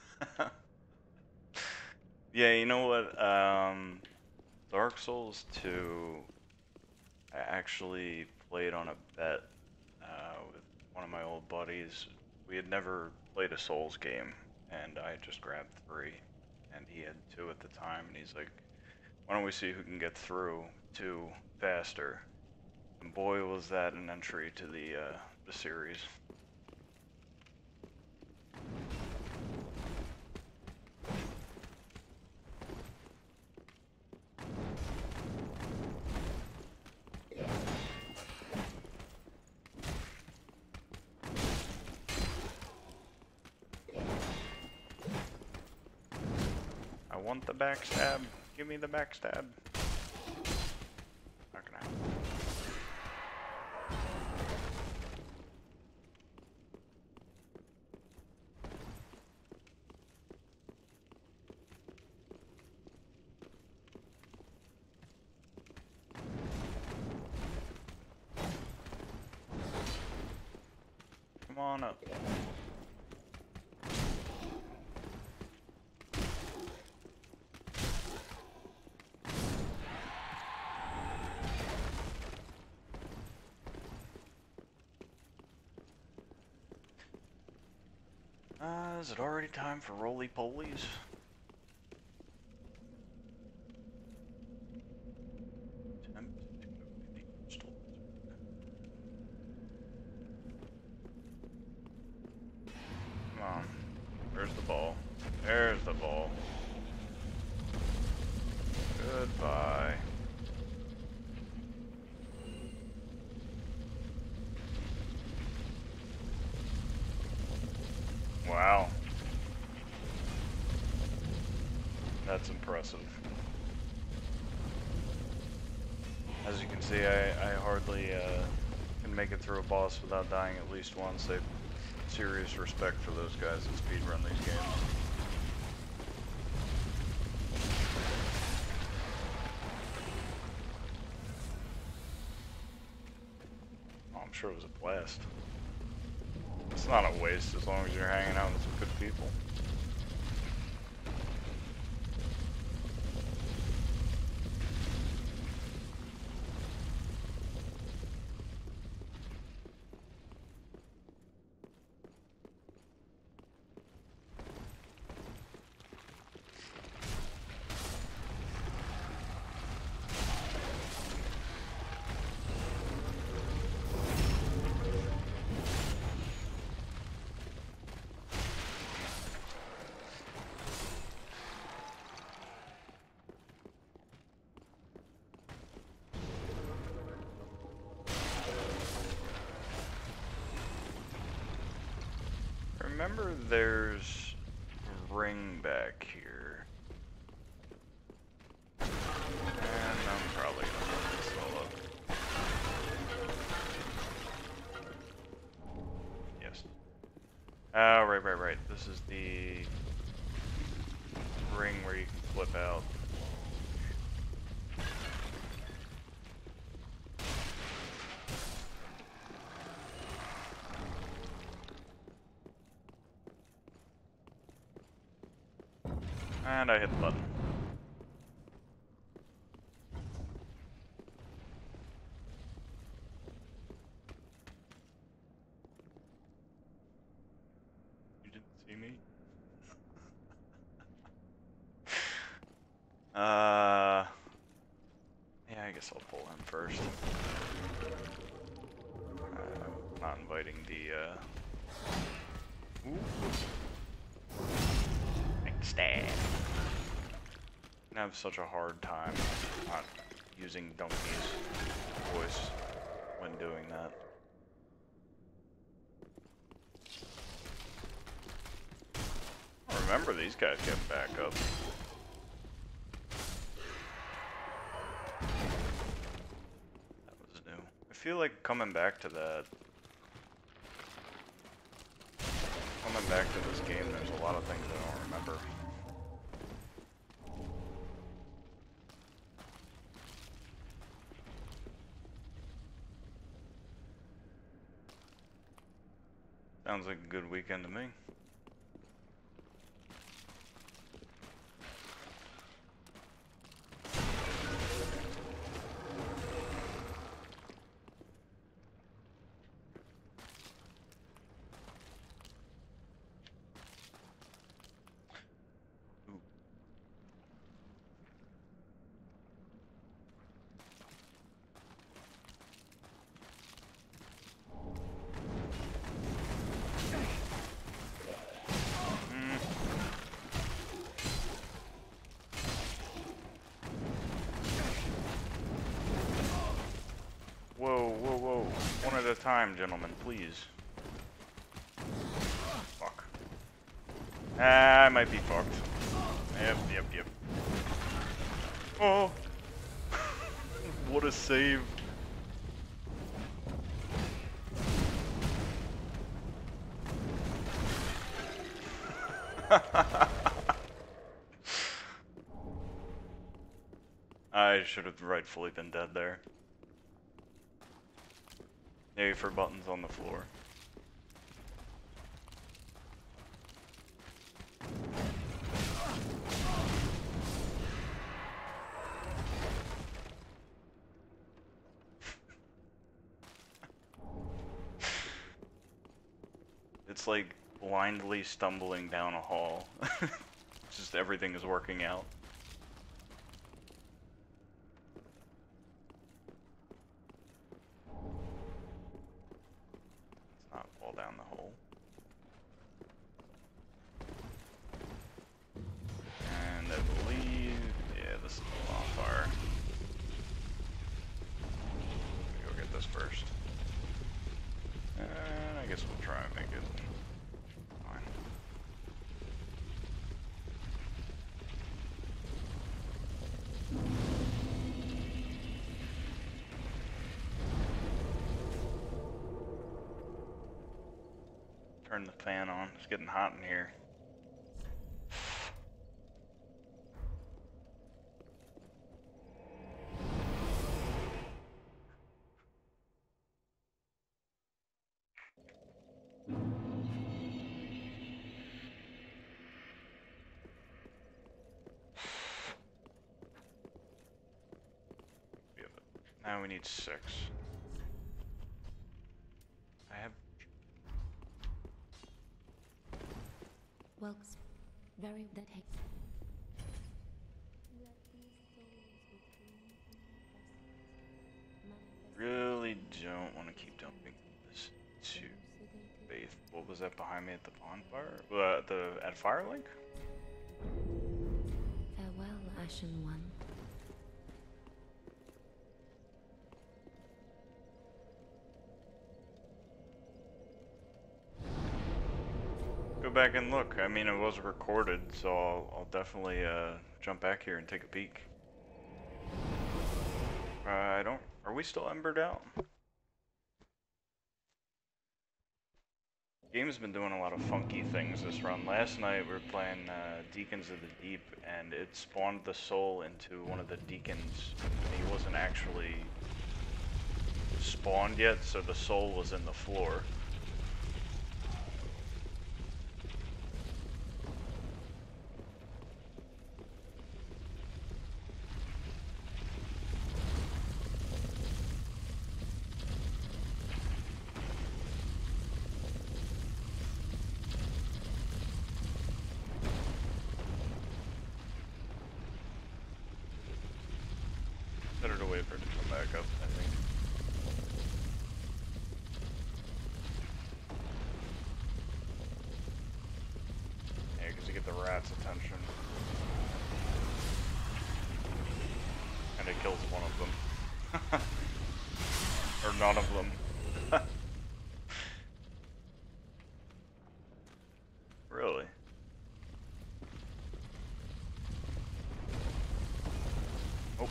Yeah, you know what? Um, Dark Souls two, I actually played on a bet uh, with one of my old buddies. We had never played a Souls game, and I just grabbed three, and he had two at the time, and he's like, why don't we see who can get through two faster? And boy, was that an entry to the, uh, the series. I want the backstab. Give me the backstab. Not gonna happen. on up. Uh, is it already time for roly-polies? Come on. Where's the ball? There's the ball. Goodbye. Wow. That's impressive. As you can see, I, I hardly uh, can make it through a boss without dying at least once. I have serious respect for those guys that speedrun these games. Oh, I'm sure it was a blast. It's not a waste as long as you're hanging out with some good people. Remember, there's a ring back here. And I'm probably gonna fuck this all up. Yes. Oh, right, right, right. This is the ring where you can flip out. And I hit the button. You didn't see me? uh, yeah, I guess I'll pull him first. Uh, not inviting the, uh... Ooh. Stab. I have such a hard time not using Donkey's voice when doing that. I remember these guys getting back up. That was new. I feel like coming back to that. Coming back to this game, there's a lot of things I don't remember. Sounds like a good weekend to me. Whoa, whoa, whoa. One at a time, gentlemen, please. Fuck. Ah, I might be fucked. Yep, yep, yep. Oh! What a save. I should have rightfully been dead there. A for buttons on the floor. It's like blindly stumbling down a hall. Just everything is working out. Let's not fall down the hole. And I believe, yeah, this is the bonfire. Let me go get this first. And I guess we'll try and make it fine. Turn the fan on. It's getting hot in here. Now we need six. I have. Well, very that take. Really don't want to keep dumping this to Faith. What was that behind me at the bonfire? Uh, the at Firelink? Farewell, Ashen One. Go back and look. I mean, it was recorded, so I'll, I'll definitely uh, jump back here and take a peek. Uh, I don't. Are we still embered out? Game's been doing a lot of funky things this run. Last night we were playing uh, Deacons of the Deep, and it spawned the soul into one of the deacons. He wasn't actually spawned yet, so the soul was in the floor. Better to wait for it to come back up, I think. Yeah, because you get the rat's attention. And it kills one of them. Or none of them. Really? Oh.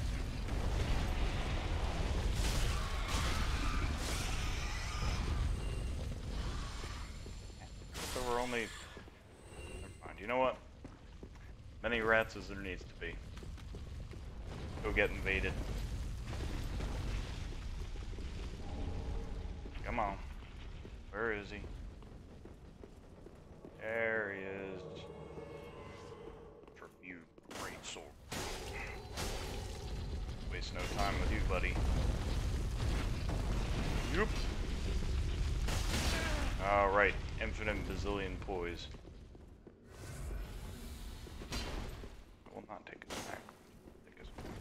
So we're only... Never mind. You know what? Many rats as there needs to be. Go get invaded. Come on. Where is he? There he is. For you, great sword. Waste no time with you, buddy. Yoop. Alright, infinite bazillion poise. I will not take it back. Take us back.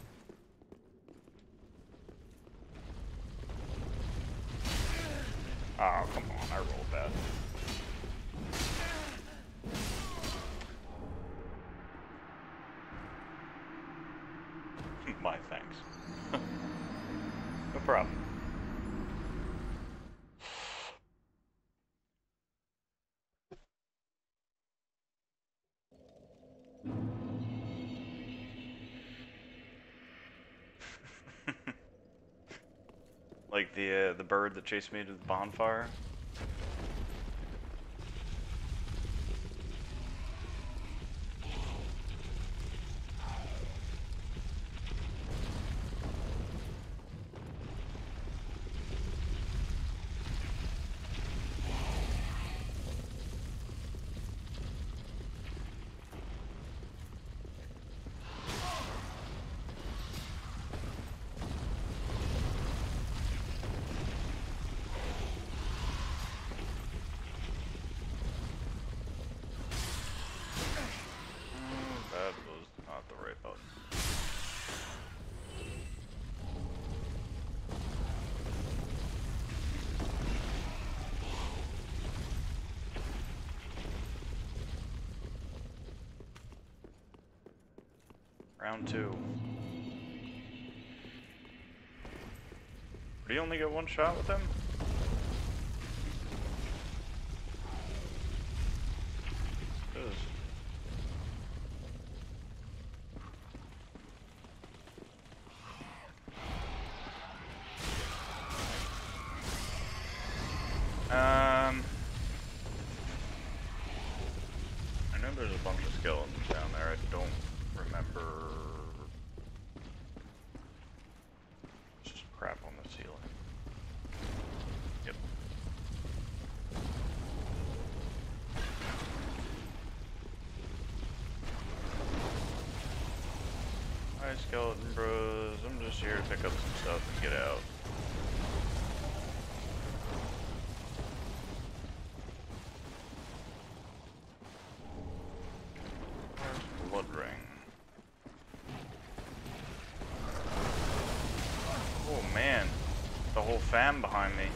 Oh, come on, I rolled that. My thanks. No problem. Like the uh, the bird that chased me to the bonfire. Round two. Do you only get one shot with him? Does. Um, I know there's a bunch of skeletons down there. I don't remember. There's just crap on the ceiling. Yep. Hi, skeleton bros. I'm just here to pick up some stuff and get out. Blood ring. Oh man, the whole fam behind me.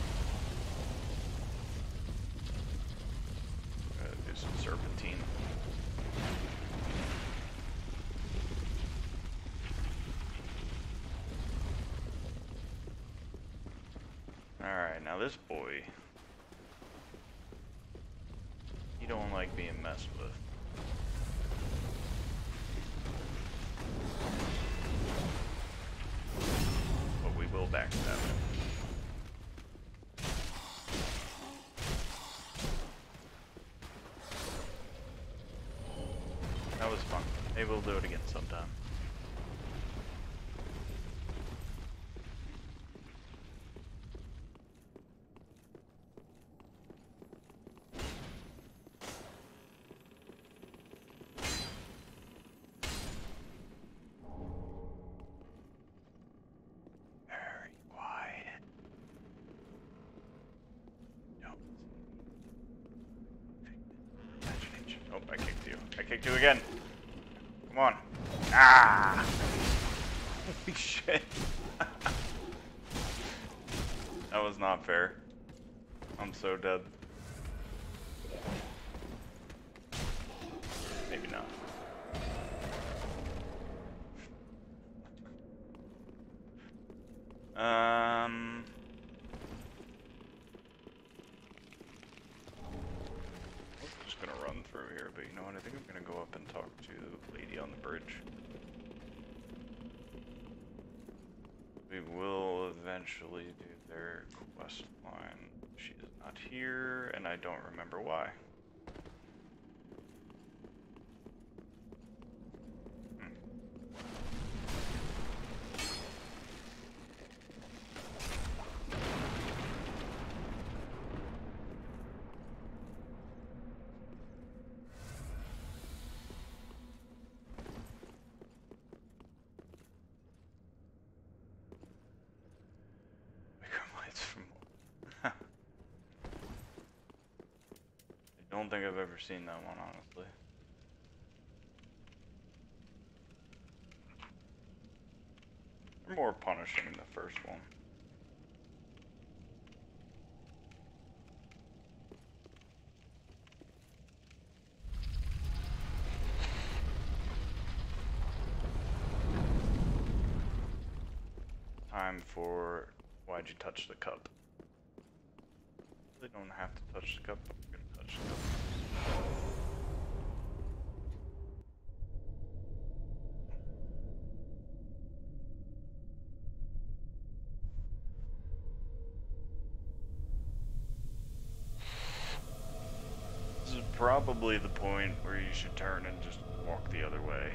Gotta do some serpentine. Alright, now this boy, he don't like being messed with. But we will backstab him. That was fun. Maybe we'll do it again sometime. Oh, I kicked you. I kicked you again. Come on. Ah! Holy shit. That was not fair. I'm so dead. Maybe not. Um... Gonna run through here, but you know what? I think I'm gonna go up and talk to the lady on the bridge. We will eventually do their quest line. She is not here, and I don't remember why. I don't think I've ever seen that one, honestly. They're more punishing than the first one. Time for why'd you touch the cup? They don't have to touch the cup. I'm gonna touch the cup. This is probably the point where you should turn and just walk the other way.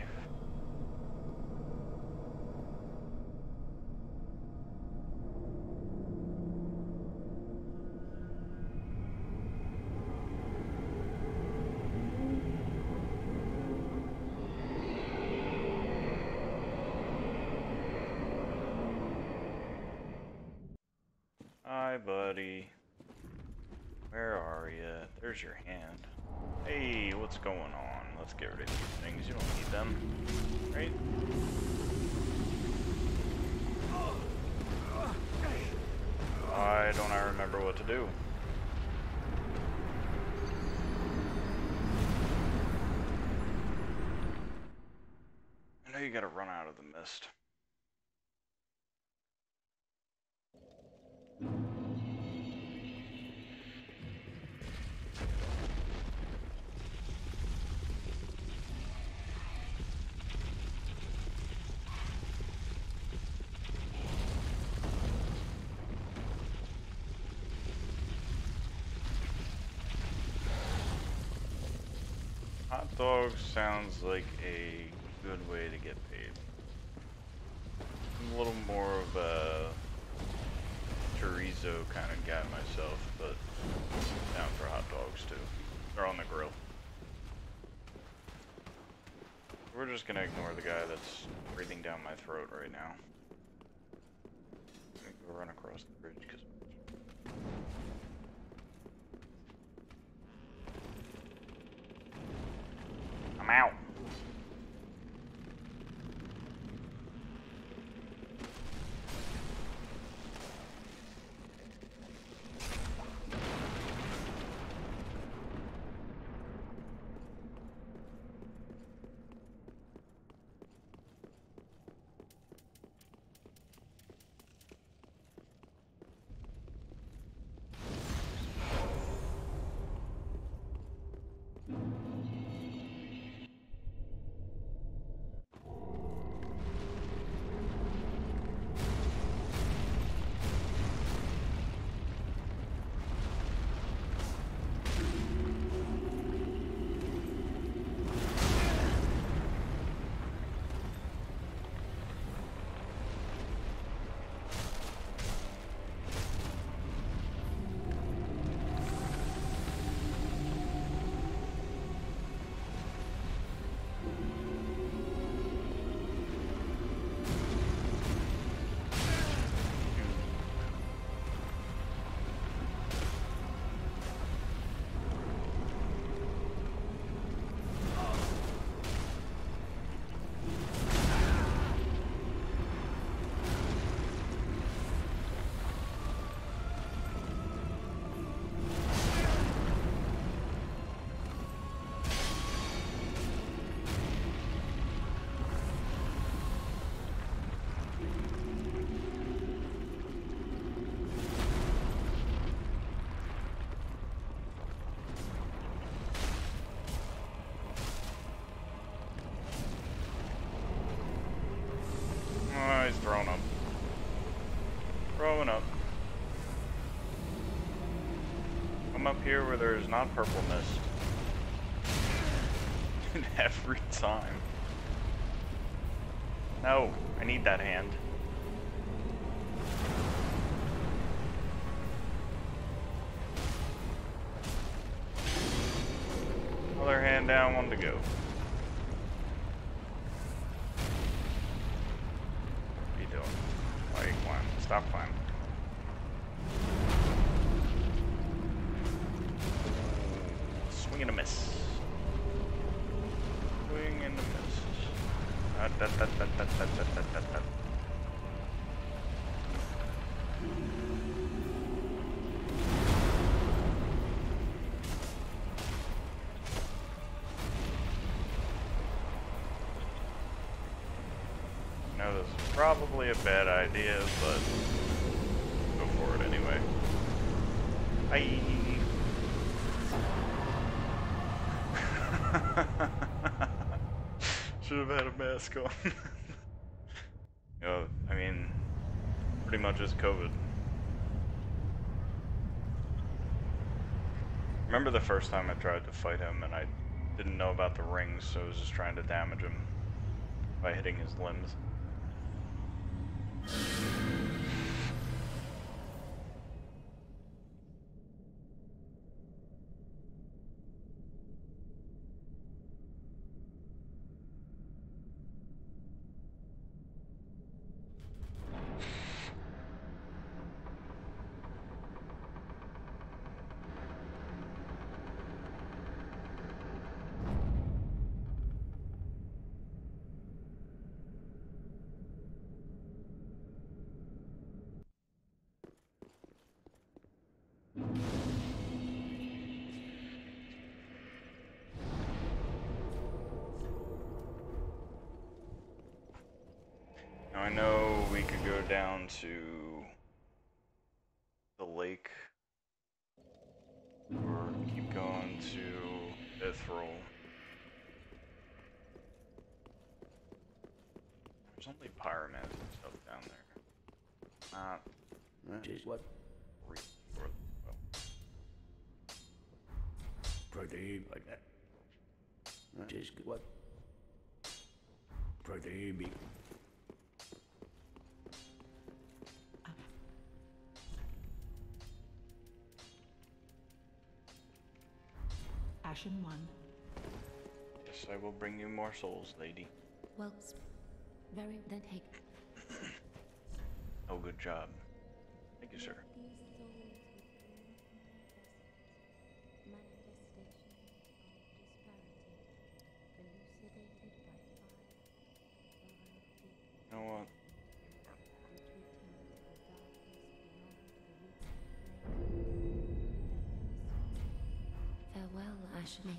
Hi, buddy. Where are you? There's your hand. Hey, what's going on? Let's get rid of these things. You don't need them, right? Why don't I remember what to do? I know you we gotta run out of the mist. Hot dog sounds like a good way to get paid. I'm a little more of a chorizo kind of guy myself, but down for hot dogs too. They're on the grill. We're just gonna ignore the guy that's breathing down my throat right now. I'm gonna go run across the bridge because I'm out. He's thrown up. Throwing up. I'm up here where there's not purple mist. Every time. No, I need that hand. Other hand down, one to go. Stop climbing. Swing and a miss. Swing and a miss. Uh, da, da, da, da, da, da, da, da, da. I know this is probably a bad idea, but go for it anyway. Bye. Should have had a mask on. You know, I mean, pretty much just COVID. Remember the first time I tried to fight him and I didn't know about the rings, so I was just trying to damage him by hitting his limbs. Now I know we could go down to the lake or keep going to Ithril. There's only pyramids and stuff down there. Not Just what? really worth well. Pradeep, like that. Just what? Pradeep. Ashen one. Yes, I will bring you more souls, lady. Welks. Very then take. Oh, good job. Thank you, sir. You know what? Farewell, Ashen.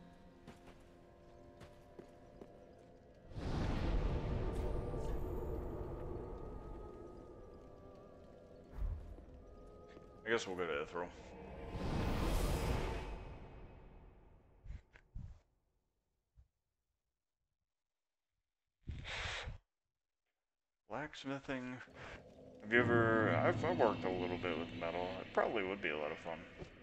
I guess we'll go to Ithril. Blacksmithing. Have you ever... I've, I've worked a little bit with metal. It probably would be a lot of fun.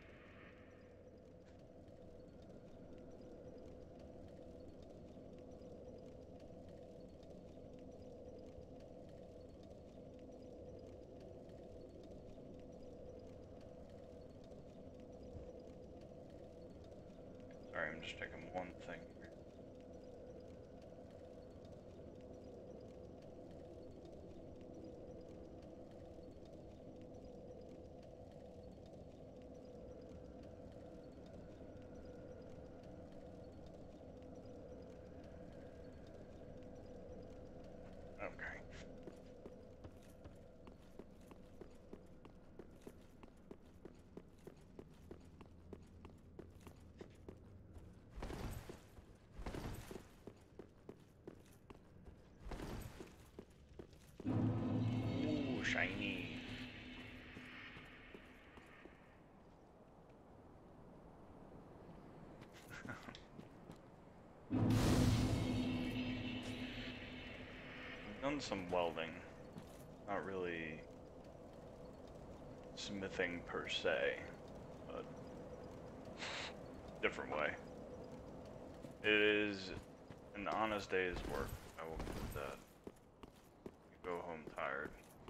Sorry, I'm just checking one thing here. Okay. Ooh, shiny. I've done some welding, not really smithing per se, but different way. It is an honest day's work, I will put that. You go home tired.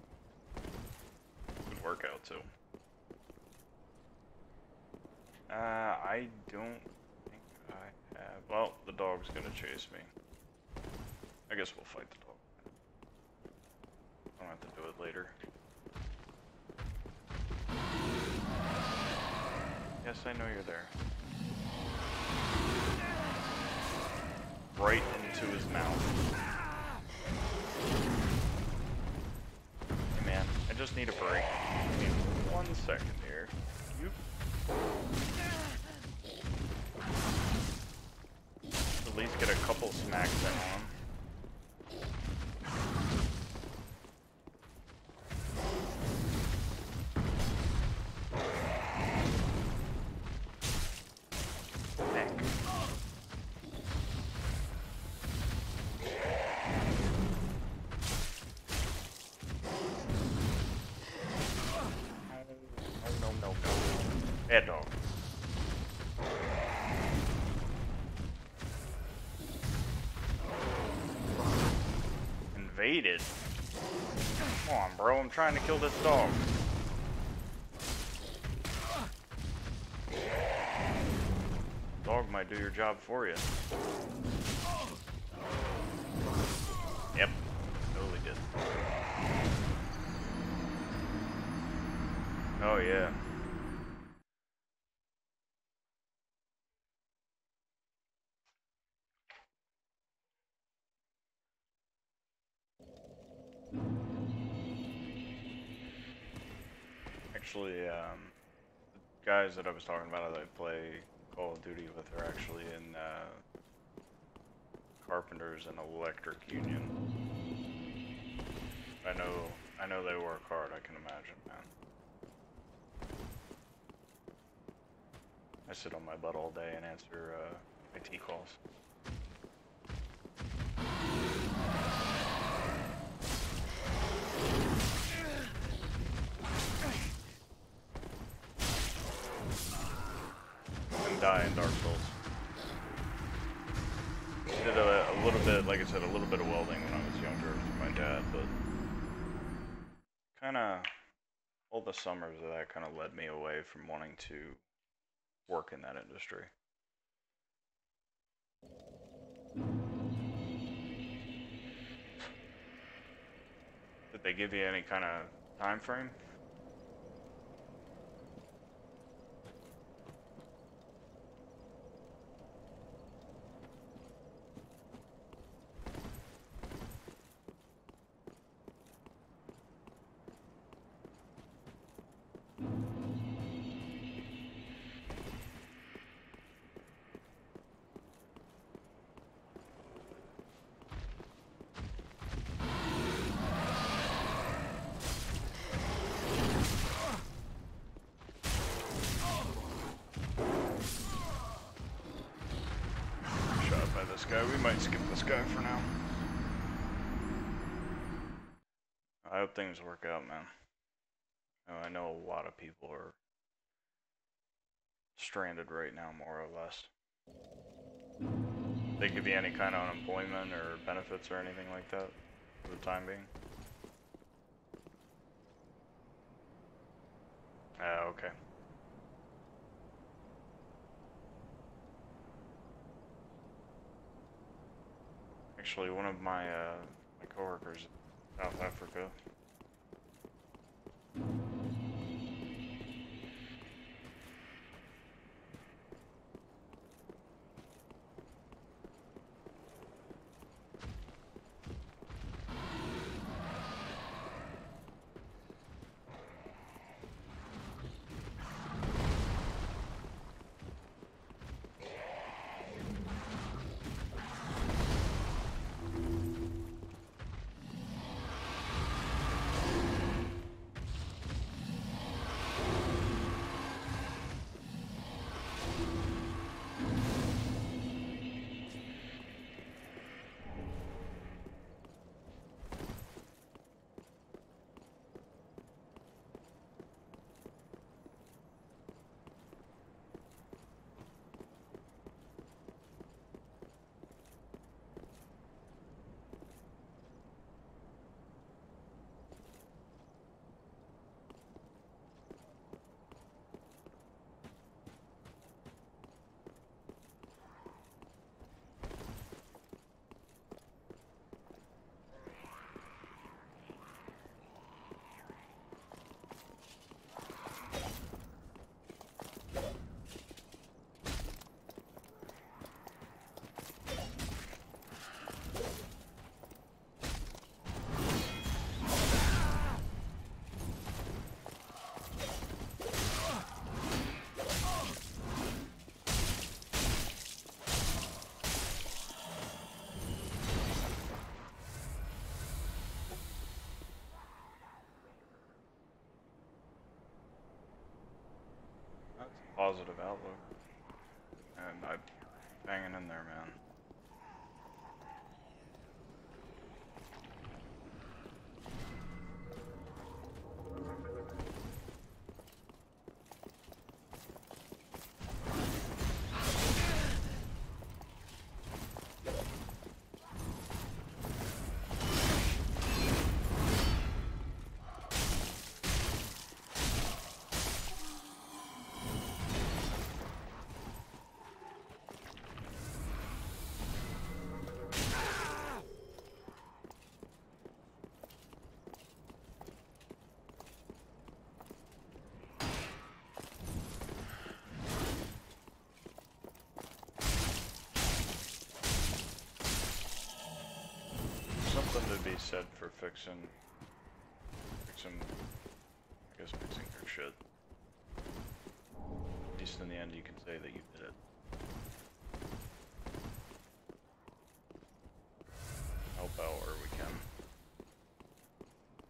Good workout too. Uh, I don't think I have. Well, the dog's gonna chase me. I guess we'll fight the dog. I'll have to do it later. Yes, I know you're there. Right into his mouth. Hey man, I just need a break. Give me one second here. You at least get a couple smacks in on him. Bad dog. Invaded? Come on, bro. I'm trying to kill this dog. Dog might do your job for you. Yep. Totally did. Oh, yeah. Actually, um, the guys that I was talking about that I play Call of Duty with are actually in uh, Carpenters and Electric Union. I know, I know they work hard, I can imagine, man. I sit on my butt all day and answer uh, I T calls. And die in Dark Souls. Did a, a little bit, like I said, a little bit of welding when I was younger with my dad, but kind of all the summers of that kind of led me away from wanting to work in that industry. Did they give you any kind of time frame? This guy, we might skip this guy for now. I hope things work out, man. I know a lot of people are stranded right now, more or less. They give you any kind of unemployment or benefits or anything like that for the time being? Ah, uh, okay. Actually, one of my uh, my coworkers in South Africa. Positive outlook, and I'm hanging in there, man. Something to be said for fixing, fixing, I guess fixing your shit. At least in the end you can say that you did it. Help out where we can.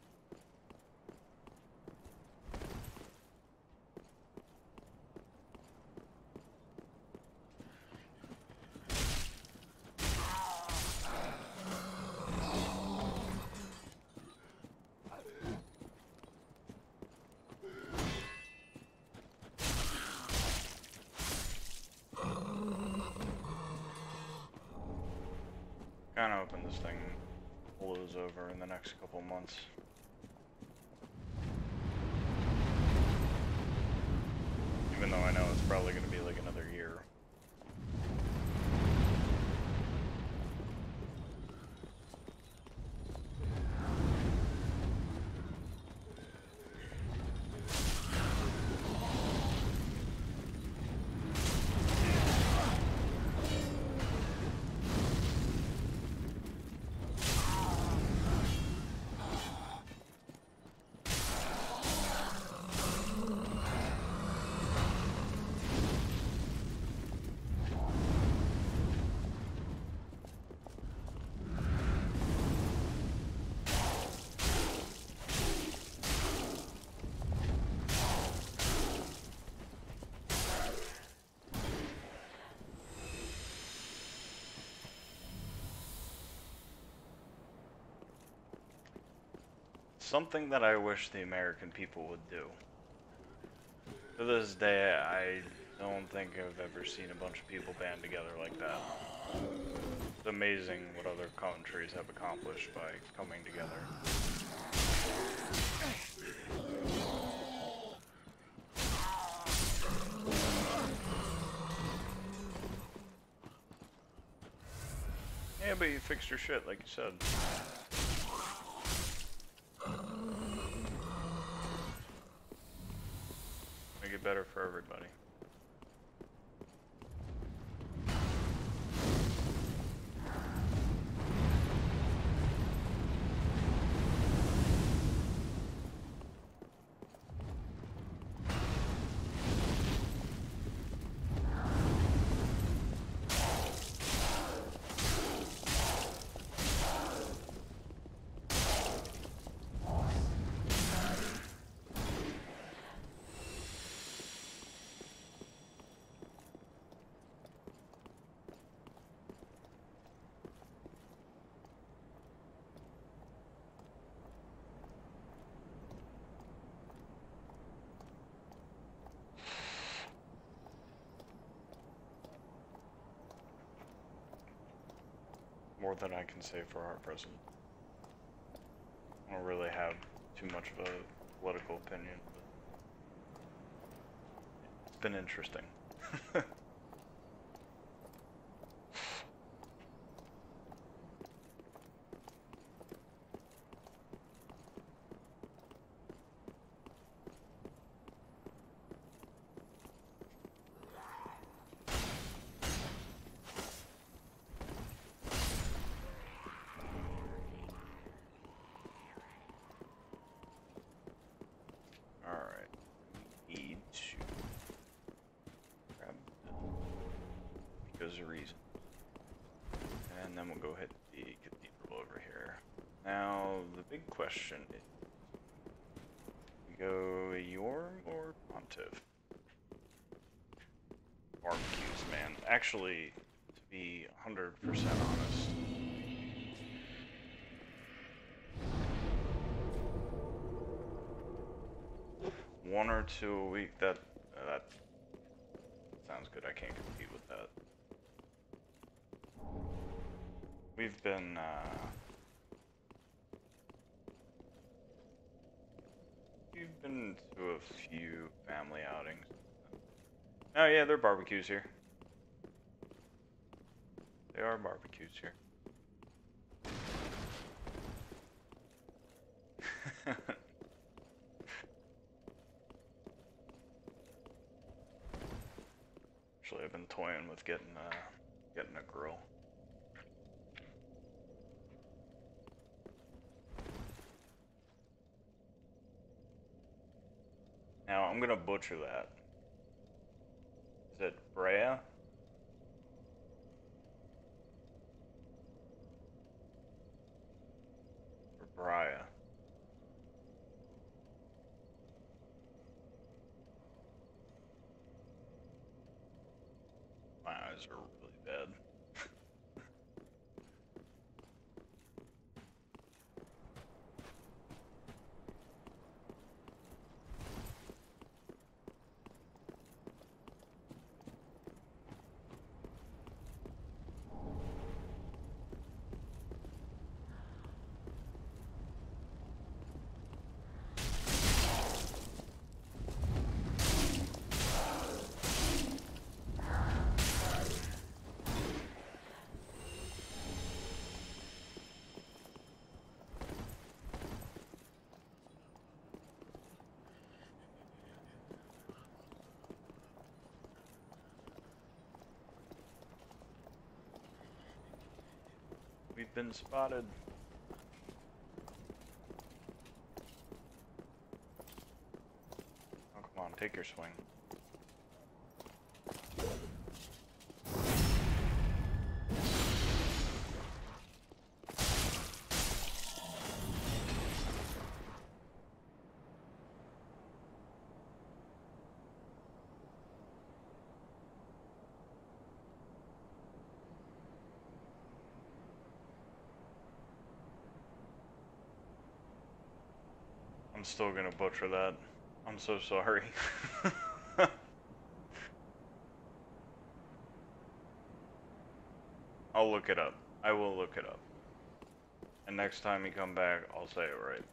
kind of hoping this thing blows over in the next couple months. Even though I know it's probably going to be like another year. Something that I wish the American people would do. To this day, I don't think I've ever seen a bunch of people band together like that. It's amazing what other countries have accomplished by coming together. Yeah, but you fixed your shit, like you said. Make it better for everybody. More than I can say for our president. I don't really have too much of a political opinion, but it's been interesting. A reason. And then we'll go hit the cathedral over here. Now, the big question is, we go Yorm or Pontiff? Barbecues, man. Actually, to be one hundred percent honest, one or two a week, that, uh, that sounds good. I can't compete with that. We've been, uh, we've been to a few family outings. Oh yeah, there are barbecues here. There are barbecues here. Actually, I've been toying with getting, uh, getting a grill. Now, I'm gonna butcher that. Is it Brea? Or Bria? My eyes are really bad. been spotted. Oh, come on, take your swing. I'm still gonna butcher that. I'm so sorry. I'll look it up. I will look it up. And next time you come back, I'll say it right.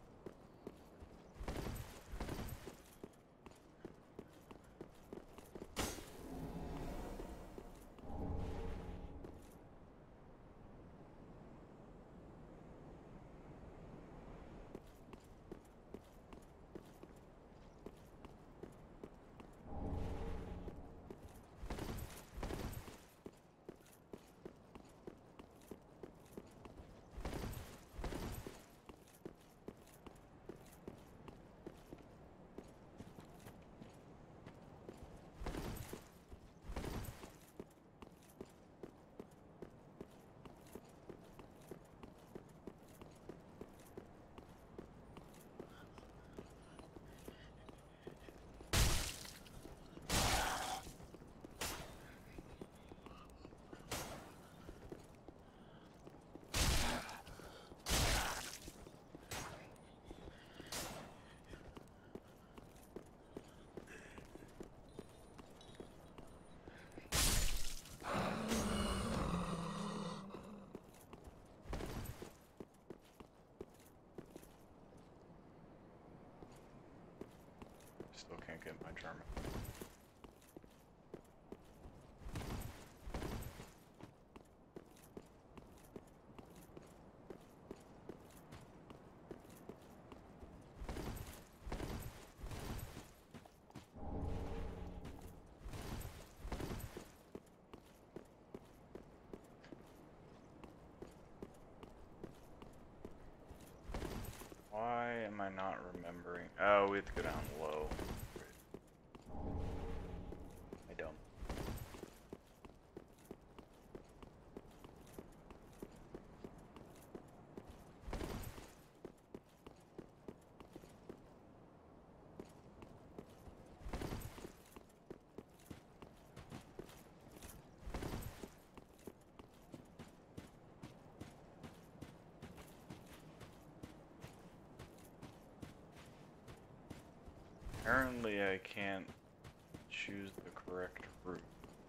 Still can't get my German. Why am I not remembering? Oh, we have to go down low. I don't. Apparently I can't choose the correct route.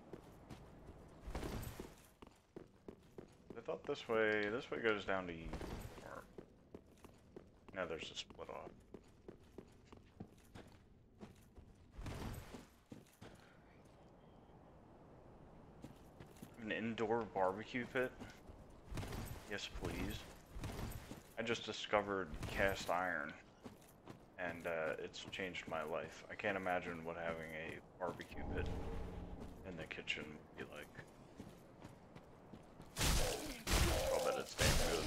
I thought this way, this way goes down to E. Or, no, there's a split off. An indoor barbecue pit? Yes, please. I just discovered cast iron. And uh, it's changed my life. I can't imagine what having a barbecue pit in the kitchen would be like. I'll bet it's damn good.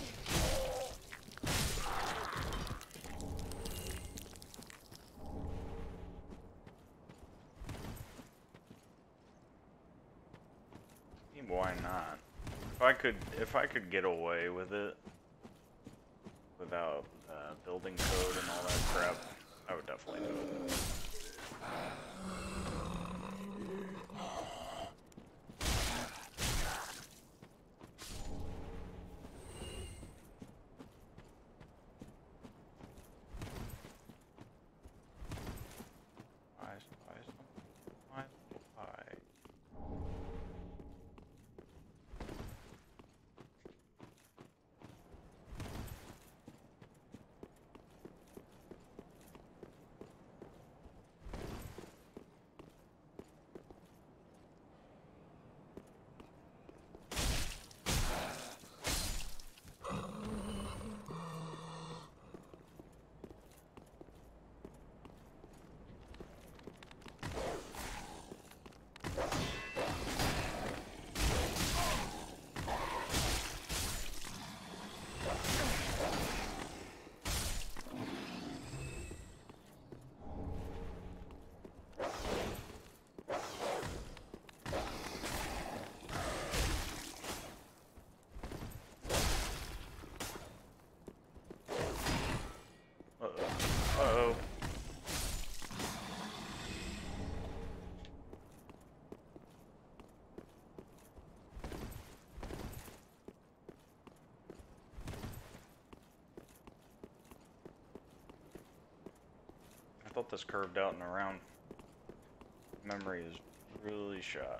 Why not? If I could, if I could get away with it without uh, building code and all that crap, I would definitely do it. thought this curved out and around. Memory is really shot.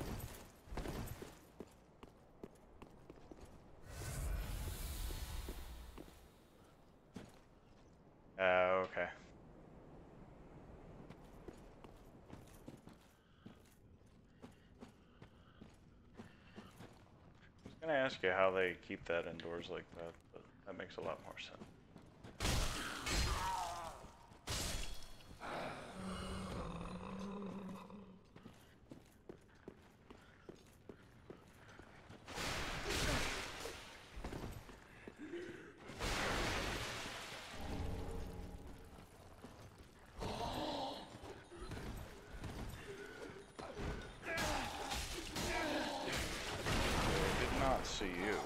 Uh, okay. I was gonna ask you how they keep that indoors like that, but that makes a lot more sense. See you.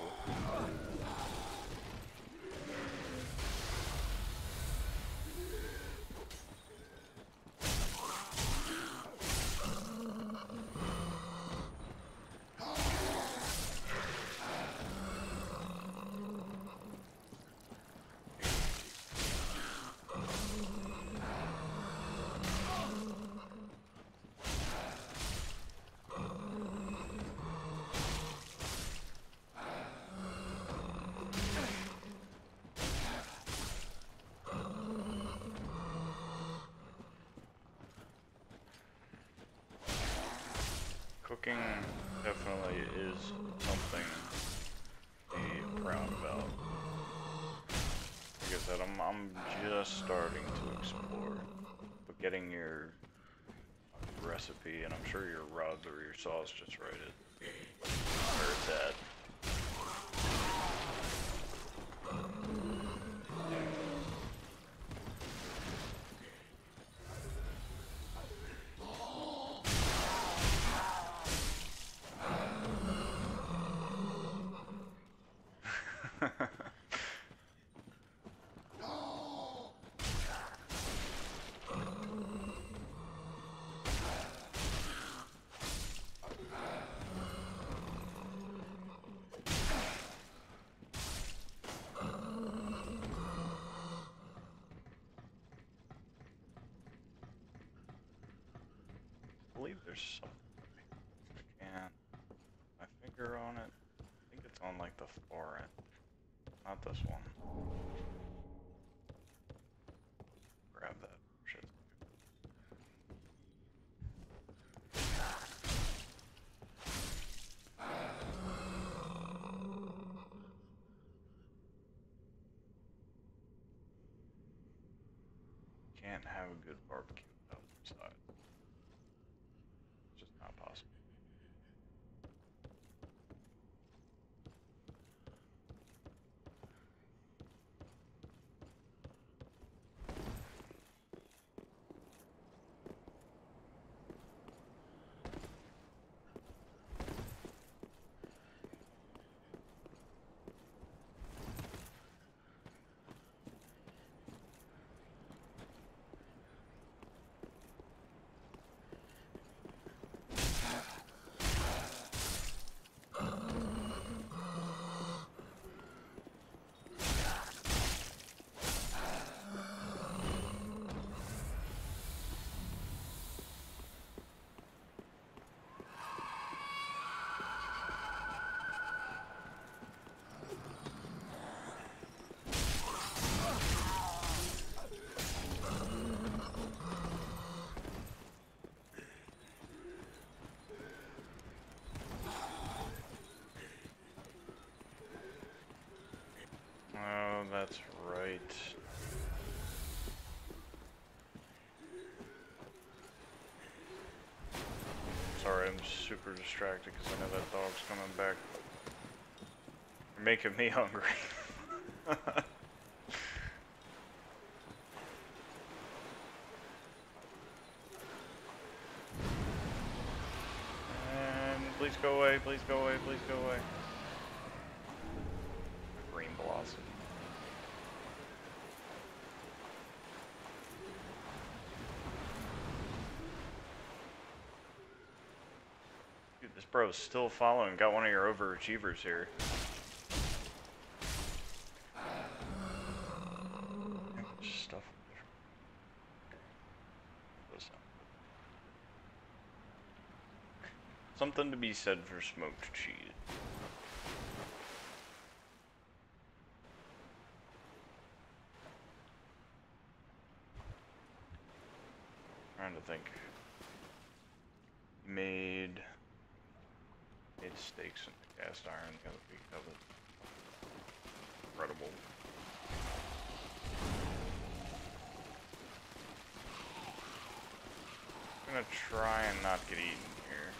Cooking definitely is something to be proud about. Like I said, I'm, I'm just starting to explore, but getting your recipe, and I'm sure your rub or your sauce just right at where it's at. I believe there's something. I can't. My finger on it. I think it's on like the far end. Not this one. Grab that shit. Can't have a good barbecue without inside. It's just not possible. Oh, that's right. Sorry, I'm super distracted because I know that dog's coming back. You're making me hungry. And please go away, please go away, please go away. Green blossom. Dude, this bro's still following. Got one of your overachievers here. Stuff. something to be said for smoked cheese. Trying to think. Made made steaks in the cast iron the other week. That was incredible. I'm gonna try and not get eaten here.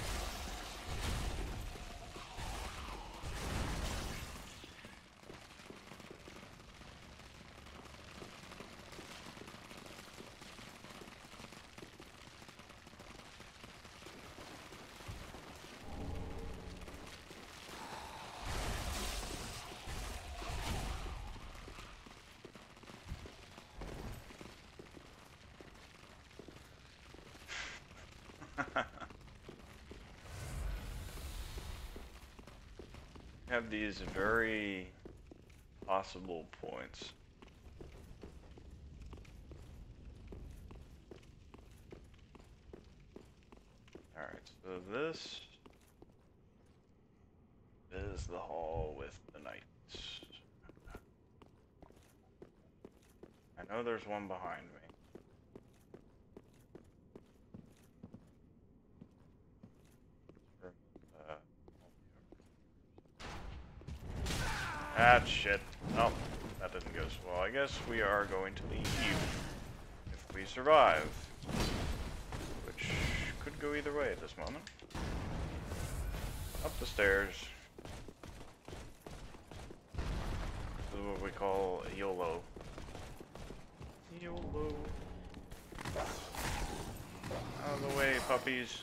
Have these very possible points. Alright, so this is the hall with the knights. I know there's one behind me. Ah, shit. Oh, that didn't go so well. I guess we are going to leave if we survive. Which could go either way at this moment. Up the stairs. This is what we call a YOLO. YOLO. Out of the way, puppies.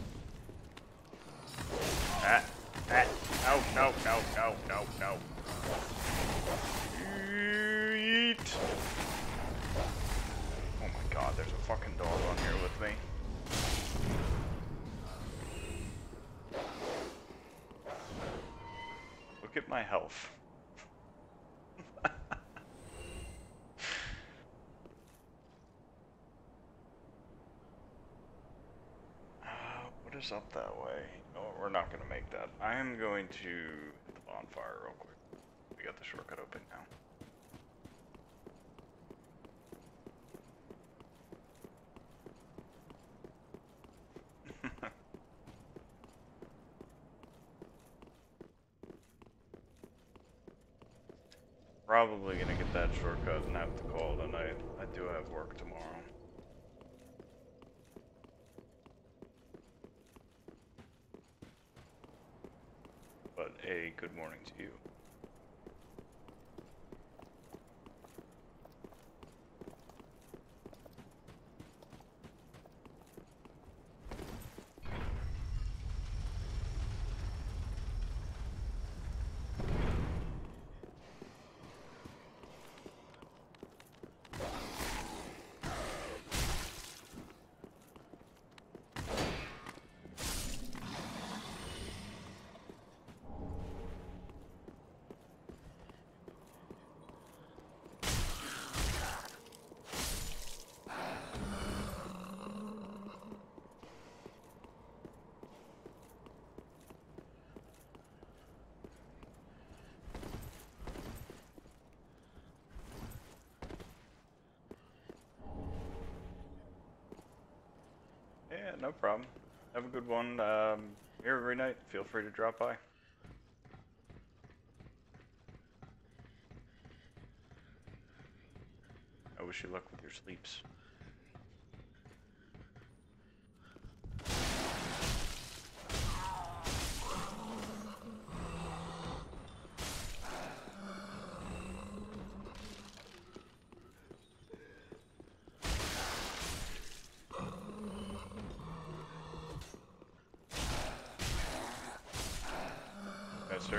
Ah, ah. No, no, no, no, no, no. Eat. Oh my god, there's a fucking dog on here with me. Look at my health. uh, what is up that way? No, we're not gonna make that. I am going to hit the bonfire real quick. We got the shortcut open now. Probably gonna get that shortcut and have to call it a night. I do have work tomorrow. But a good morning to you. Yeah, no problem. Have a good one. Um, here every night. Feel free to drop by. I wish you luck with your sleeps. Yes, sir.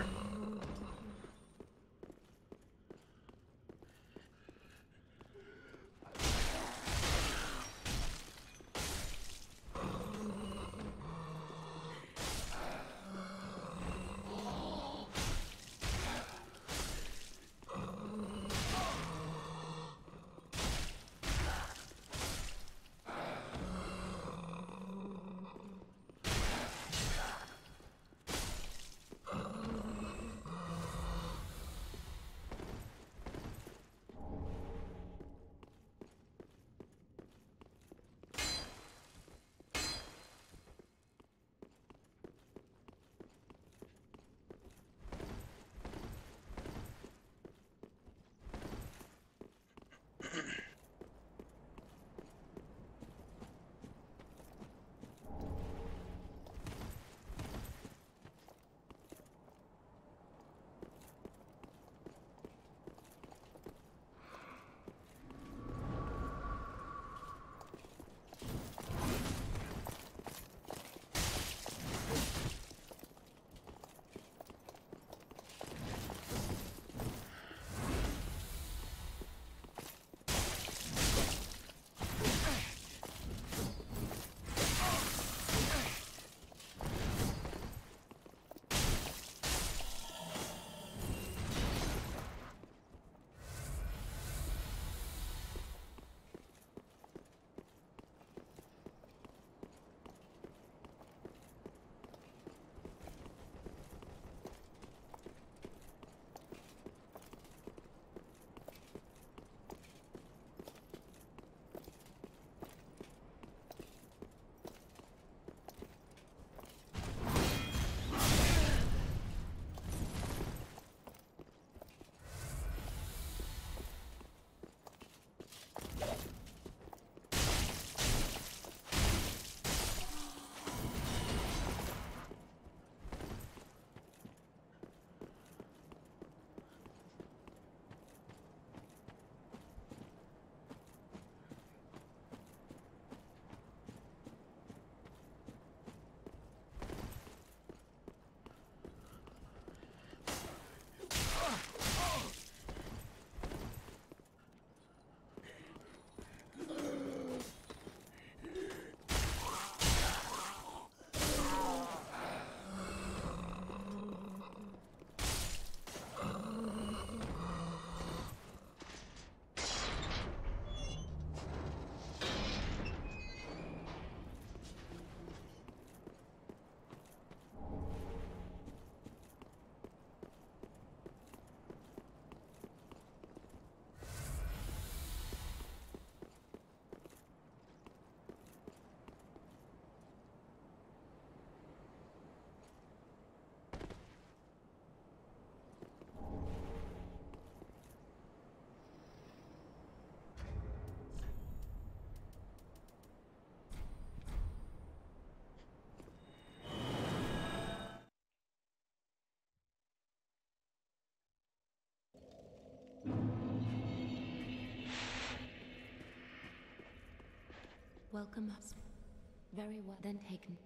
Welcome us. Very well then taken.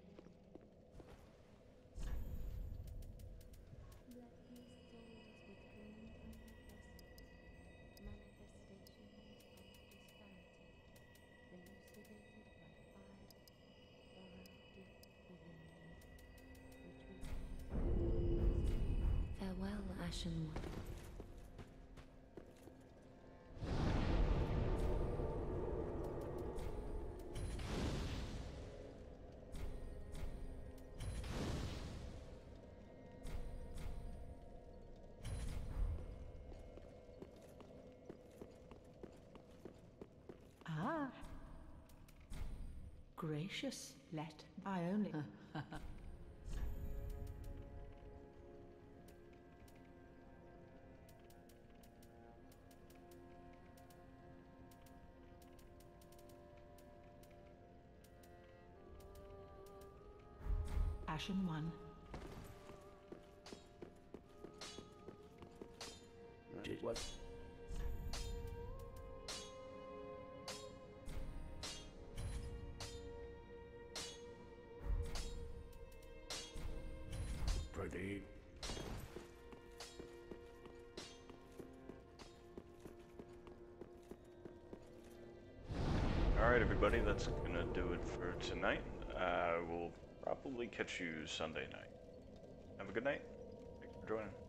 Farewell, Ashen One. Ah. Gracious, let I only. Ashen One. Did what? Pretty. Alright, everybody, that's gonna do it for tonight. Uh, we'll probably catch you Sunday night. Have a good night. Thanks for joining.